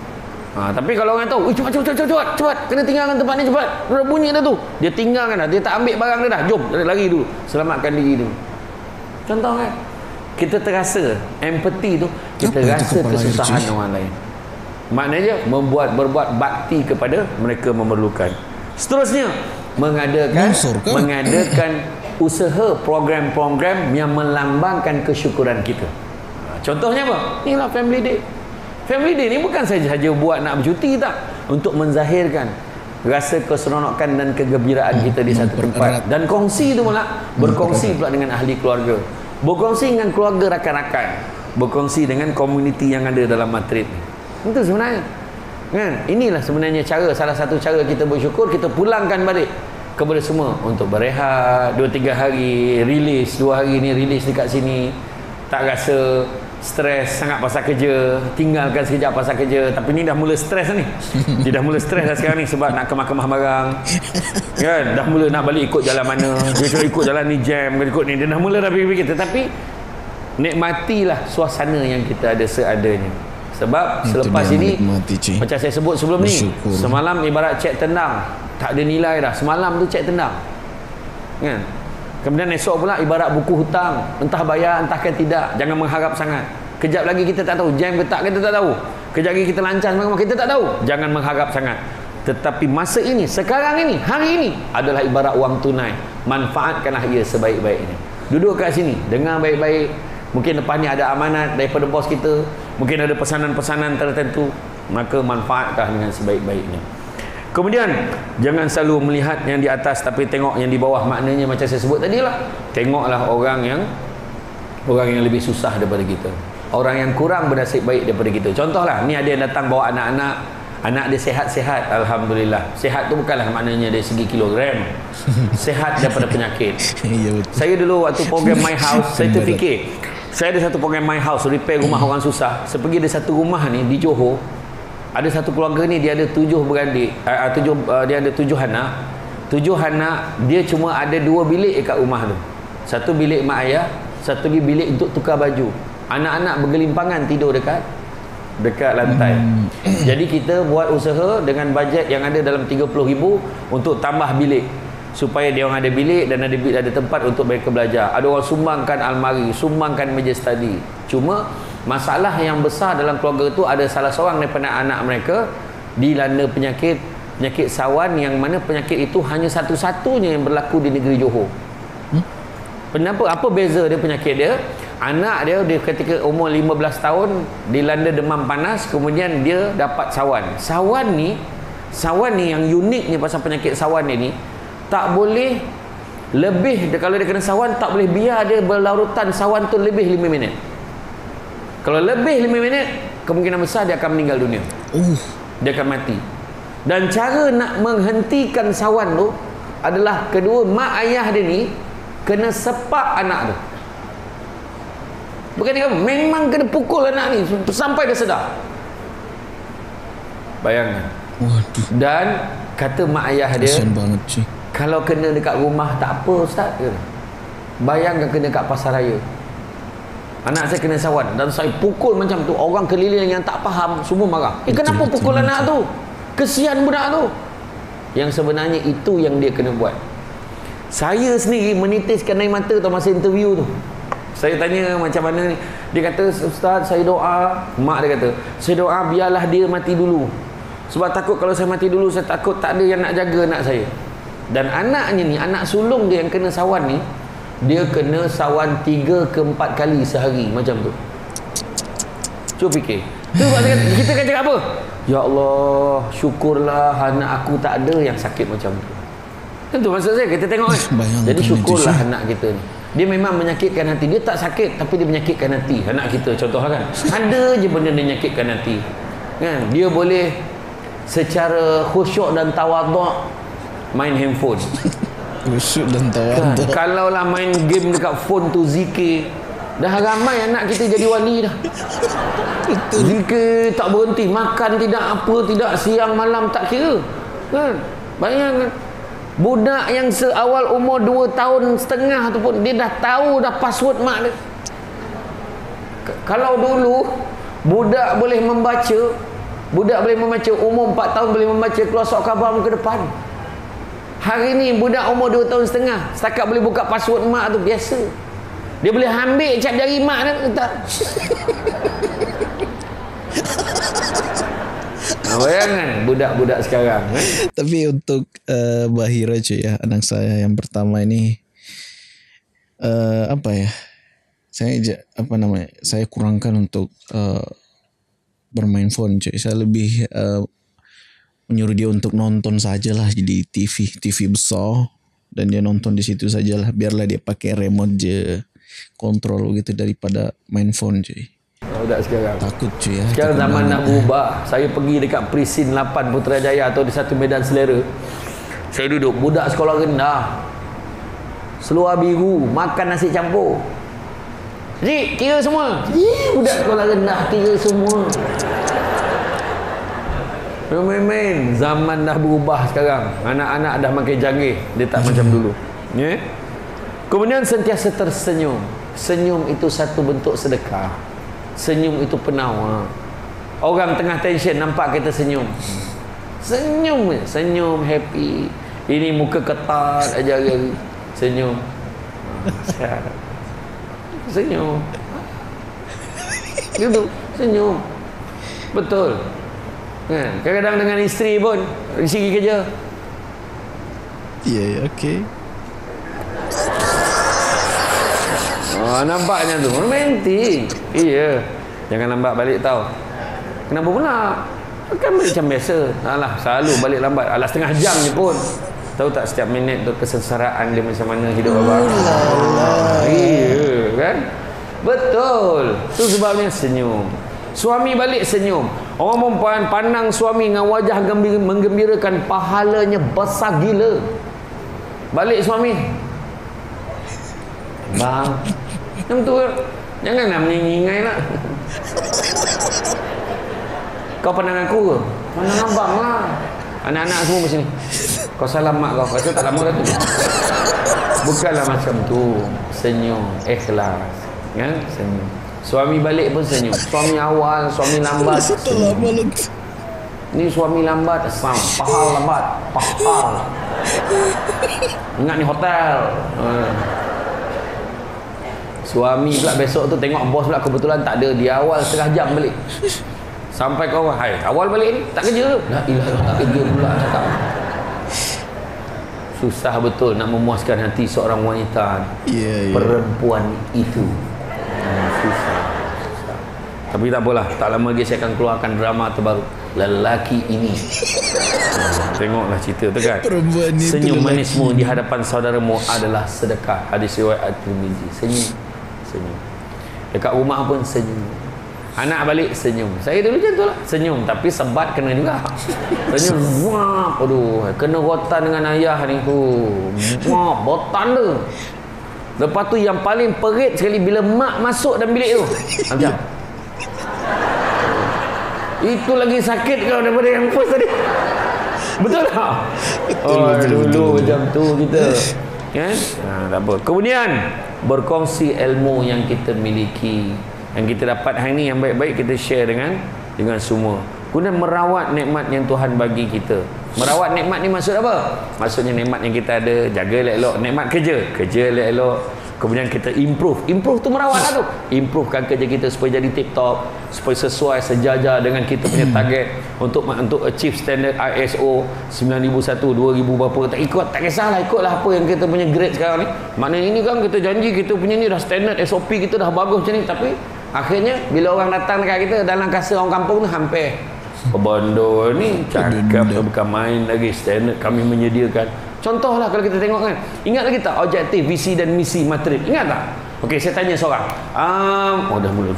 Ha, tapi kalau orang tahu, cepat, cepat, cepat, cepat, cepat, kena tinggalkan tempat ni cepat. Dah bunyi dah tu. Dia tinggalkan dah. Dia tak ambil barang dia dah. Jom, lari dulu. Selamatkan diri dulu. Contoh kan? Kita terasa empathy tu, kita apa rasa kesusahan air, orang lain. Maknanya membuat berbuat bakti kepada mereka memerlukan. Seterusnya, mengadakan mengadakan usaha program-program yang melambangkan kesyukuran kita. Contohnya apa? Inilah Family Day. Family Day ni bukan saja buat nak bercuti tak, untuk menzahirkan rasa keseronokan dan kegembiraan kita di satu tempat, dan kongsi tu pula, berkongsi pula dengan ahli keluarga, berkongsi dengan keluarga rakan-rakan, berkongsi dengan komuniti yang ada dalam Matret. Itu sebenarnya kan, inilah sebenarnya cara, salah satu cara kita bersyukur. Kita pulangkan balik kepada semua untuk berehat dua tiga hari, rilis dua hari ni, rilis dekat sini, tak rasa stres sangat pasal kerja, tinggalkan sekejap pasal kerja. Tapi ni dah mula stres ni. Dia dah mula stres dah sekarang ni sebab nak kemah-kemah barang. Kan? Dah mula nak balik ikut jalan mana. Dia kalau ikut jalan ni jam, ikut ni. Dia dah mula dah fikir-fikir. Tetapi nikmatilah suasana yang kita ada seadanya. Sebab itu selepas ini nikmati, macam saya sebut sebelum bersyukur. Ni, semalam ibarat cek tendang. Tak ada nilai dah. Semalam tu cek tendang. Kan? Kemudian esok pula ibarat buku hutang, entah bayar entahkan tidak. Jangan mengharap sangat. Kejap lagi kita tak tahu jam ke tak, kita tak tahu. Kejap lagi kita lancar semua, kita tak tahu. Jangan mengharap sangat. Tetapi masa ini, sekarang ini, hari ini adalah ibarat wang tunai. Manfaatkanlah ia sebaik-baiknya. Duduk kat sini, dengar baik-baik. Mungkin lepas ni ada amanat daripada bos kita, mungkin ada pesanan-pesanan tertentu, maka manfaatkan dengan sebaik-baiknya. Kemudian jangan selalu melihat yang di atas tapi tengok yang di bawah. Maknanya macam saya sebut tadi lah, tengoklah orang yang orang yang lebih susah daripada kita, orang yang kurang bernasib baik daripada kita. Contohlah, ni ada yang datang bawa anak-anak, anak dia sehat-sehat, alhamdulillah. Sehat tu bukanlah maknanya dari segi kilogram, sehat daripada penyakit. Saya dulu waktu program My House, saya terfikir, saya ada satu program My House, repair rumah orang susah. Saya pergi ada satu rumah ni di Johor. Ada satu keluarga ni, dia ada tujuh beradik, uh, tujuh, uh, dia ada tujuh anak. Tujuh anak, dia cuma ada dua bilik dekat rumah tu. Satu bilik mak ayah, satu lagi bilik untuk tukar baju. Anak-anak bergelimpangan tidur dekat dekat lantai. Hmm. Jadi kita buat usaha dengan bajet yang ada dalam tiga puluh ribu untuk tambah bilik. Supaya dia orang ada bilik dan ada bilik, ada tempat untuk mereka belajar. Ada orang sumbangkan almari, sumbangkan meja study. Cuma masalah yang besar dalam keluarga tu, ada salah seorang daripada anak mereka dilanda penyakit penyakit sawan, yang mana penyakit itu hanya satu-satunya yang berlaku di negeri Johor. Hmm? Kenapa? Apa beza dia penyakit dia? Anak dia, dia ketika umur lima belas tahun dilanda demam panas, kemudian dia dapat sawan. Sawan ni, sawan ni yang uniknya pasal penyakit sawan ni, tak boleh lebih, kalau dia kena sawan, tak boleh biar dia berlarutan sawan tu lebih lima minit. Kalau lebih lima minit, kemungkinan besar dia akan meninggal dunia. Uh. Dia akan mati. Dan cara nak menghentikan sawan tu adalah kedua mak ayah dia ni kena sepak anak tu. Bukan dia memang kena pukul anak ni sampai dia sedar. Bayangkan. Waduh. Dan kata mak ayah dia, kasian banget cik, kalau kena dekat rumah tak apa ustaz ke? Bayangkan kena kat pasar raya. Anak saya kena sawan dan saya pukul macam tu. Orang keliling yang tak faham semua marah. Eh betul, kenapa betul, pukul betul, anak tu? Kesian budak tu. Yang sebenarnya itu yang dia kena buat. Saya sendiri menitiskan air mata tau masa interview tu. Saya tanya macam mana ni. Dia kata, ustaz saya doa. Mak dia kata, saya doa biarlah dia mati dulu. Sebab takut kalau saya mati dulu, saya takut tak ada yang nak jaga anak saya. Dan anaknya ni, anak sulung dia yang kena sawan ni, dia kena sawan tiga ke empat kali sehari macam tu. Cuba fikir. Tu sebab kita kan cakap apa? Ya Allah, syukurlah anak aku tak ada yang sakit macam tu. Tentu maksud saya, kita tengok kan. Jadi syukurlah itu, anak kita ni. Dia memang menyakitkan hati. Dia tak sakit tapi dia menyakitkan hati. Anak kita contohlah kan. Ada je benda dia menyakitkan hati. Kan? Dia boleh secara khusyuk dan tawaduk main handphone. Khusyuk dan tawaduk. Kan? Kalau lah main game dekat phone tu zikir, dah ramai anak kita jadi wali dah. Zikir tak berhenti, makan tidak apa tidak, siang malam tak kira. Kan? Bayangkan budak yang seawal umur dua tahun setengah tu pun dia dah tahu dah password mak dia. Kalau dulu budak boleh membaca, budak boleh membaca umur empat tahun boleh membaca keluar surat khabar muka depan. Hari ni budak umur dua tahun setengah setakat boleh buka password mak tu biasa. Dia boleh ambil cap jari mak dia tak. Nah, bayangkan budak-budak sekarang eh? Tapi untuk uh, Bahira cuy ya, anak saya yang pertama ini uh, apa ya, saya apa namanya, saya kurangkan untuk uh, bermain phone cuy. Saya lebih uh, menyuruh dia untuk nonton sajalah di T V T V besar, dan dia nonton di situ sajalah, biarlah dia pakai remote je kontrol gitu daripada main phone cuy. Budak sekarang takut cuy ya. Sekarang zaman nak berubah. Saya pergi dekat Presin lapan Putrajaya atau di satu Medan Selera. Saya duduk, budak sekolah rendah seluar biru makan nasi campur. Jadi kira semua. Ih, budak sekolah rendah kira semua. Main-main. Zaman dah berubah sekarang. Anak-anak dah makin canggih. Dia tak macam dulu. Ya? Kemudian sentiasa tersenyum. Senyum itu satu bentuk sedekah. Senyum itu penawar. Orang tengah tension nampak kita senyum. Senyum, senyum happy. Ini muka ketat aja hari. Senyum. Senyum. Gitu, senyum. Betul. Kan? Kadang-kadang dengan isteri pun dari segi kerja. Ya, yeah, okey. Oh, nampaknya tu romantik. Iya. Jangan lambat balik tau. Kenapa pula? Kan balik macam biasa. Alah, selalu balik lambat. Alah, setengah jam je pun. Tahu tak setiap minit tu kesengsaraan dia macam mana hidup abang? Oh, iya, kan? Betul. Tu sebabnya senyum. Suami balik senyum. Orang perempuan pandang suami dengan wajah gembira, menggembirakan, pahalanya besar gila. Balik suami. Bang, yang tu jangan nak menyingai lah. Kau pandang aku ke? Pandang abang lah. Anak-anak semua macam ni. Kau salam mak kau. Kau tak lama dah tu. Bukanlah macam tu. Senyum, ikhlas, kan? Senyum. Suami balik pun senyum. Suami awal, suami lambat. Setelah malam. Ni suami lambat, sam, pahal lambat, pahal. Ingat ni hotel. Uh. Suami pula besok tu tengok bos pula kebetulan tak ada, dia awal setengah jam balik. Sampai kau, hai, awal balik ni tak kerja. La ilaha illallah, tak kerja pula cakap. Susah betul nak memuaskan hati seorang wanita. Yeah, yeah. Perempuan itu. Hmm, susah. susah. Tapi tak apalah, tak lama lagi saya akan keluarkan drama terbaru. Lelaki ini. Hmm, tengoklah cerita tu kan. Perempuan itu Senyum lelaki. manismu di hadapan saudaramu adalah sedekah. Hadis riwayat At-Tirmizi. Senyum. Senyum. Dekat rumah pun senyum. Anak balik senyum. Saya dulu macam tu lah. Senyum. Tapi sebat kena juga. Senyum. Wah, aduh. Kena rotan dengan ayah ni. Oh, wah, botan tu. Lepas tu yang paling perit sekali bila mak masuk dalam bilik tu. Macam. Itu lagi sakit kau daripada yang first tadi. Betul tak? Betul, Oh, betul, dulu betul, macam tu kita. Kan? Ha, tak apa. Kemudian berkongsi ilmu yang kita miliki, yang kita dapat hari ni yang baik-baik kita share dengan dengan semua. Kemudian merawat nikmat yang Tuhan bagi kita. Merawat nikmat ni maksud apa? Maksudnya nikmat yang kita ada, jaga elok-elok. Nikmat kerja, kerja elok-elok. Kemudian kita improve. Improve tu merawat lah tu. Improvekan kerja kita supaya jadi tip top, supaya sesuai sejajar dengan kita punya target untuk untuk achieve standard I S O sembilan ribu satu, dua ribu berapa. Tak ikut, tak kisahlah, ikutlah apa yang kita punya grade sekarang ni. Maknanya ini kan kita janji kita punya ni dah standard S O P kita dah bagus macam ni, tapi akhirnya bila orang datang dekat kita dalam kasa orang kampung tu hampir Bondo ni cakap tu bukan main lagi, standard kami menyediakan. Contohlah kalau kita tengok kan, ingat lagi tak objektif, visi dan misi materi? Ingat tak? Okey, saya tanya seorang. Um, oh dah mula.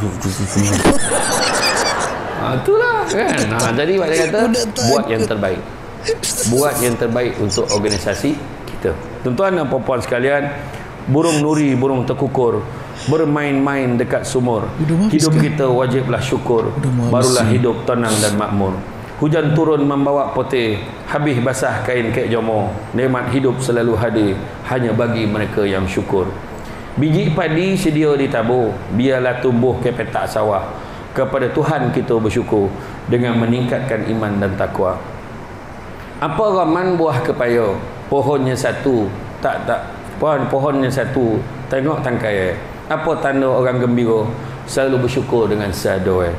Ah, itulah kan. Nah, jadi Pak kata buat yang terbaik. Buat yang terbaik untuk organisasi kita. Tuan-tuan dan puan-puan sekalian, burung nuri, burung terkukur, bermain-main dekat sumur. Hidup kita wajiblah syukur, barulah hidup tenang dan makmur. Hujan turun membawa putih, habis basah kain kek jomo. Nikmat hidup selalu hadir, hanya bagi mereka yang syukur. Biji padi sedia ditabur, biarlah tumbuh ke petak sawah. Kepada Tuhan kita bersyukur dengan meningkatkan iman dan takwa. Apa raman buah kepaya? Pohonnya satu, tak tak pohon pohonnya satu, tengok tangkai. Apa tanda orang gembira? Selalu bersyukur dengan seadanya.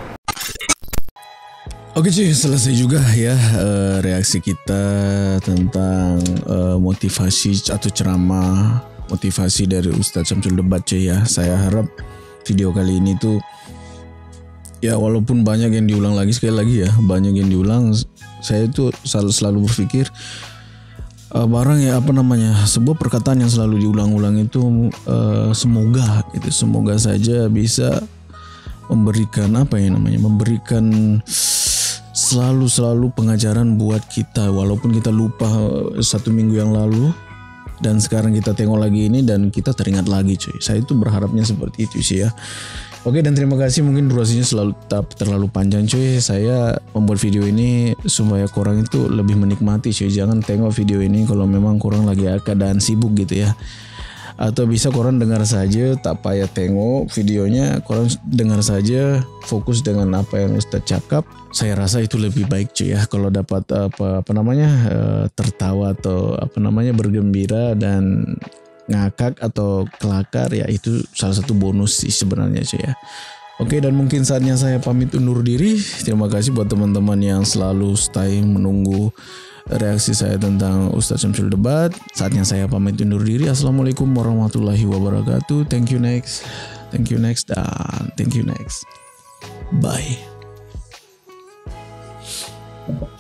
Oke cuy, selesai juga ya uh, reaksi kita tentang uh, motivasi atau ceramah motivasi dari Ustadz Syamsul Debat cuy ya. Saya harap video kali ini tuh ya walaupun banyak yang diulang lagi, sekali lagi ya banyak yang diulang, saya tuh selalu, selalu berpikir uh, barang ya apa namanya sebuah perkataan yang selalu diulang-ulang itu uh, semoga gitu, semoga saja bisa memberikan apa ya namanya memberikan selalu-selalu pengajaran buat kita, walaupun kita lupa satu minggu yang lalu dan sekarang kita tengok lagi ini dan kita teringat lagi cuy. Saya itu berharapnya seperti itu sih ya. Oke, dan terima kasih, mungkin durasinya selalu tak terlalu panjang cuy. Saya membuat video ini supaya korang itu lebih menikmati cuy. Jangan tengok video ini kalau memang korang lagi keadaan sibuk gitu ya. Atau bisa korang dengar saja, tak payah tengok videonya, korang dengar saja, fokus dengan apa yang Ustadz cakap. Saya rasa itu lebih baik cuy ya, kalau dapat apa apa namanya uh, tertawa atau apa namanya bergembira dan ngakak atau kelakar ya, itu salah satu bonus sih sebenarnya cuy ya. Oke, dan mungkin saatnya saya pamit undur diri. Terima kasih buat teman-teman yang selalu stay menunggu reaksi saya tentang Ustadz Syamsul Debat. Saatnya saya pamit undur diri. Assalamualaikum warahmatullahi wabarakatuh. Thank you next. Thank you next dan thank you next. Bye.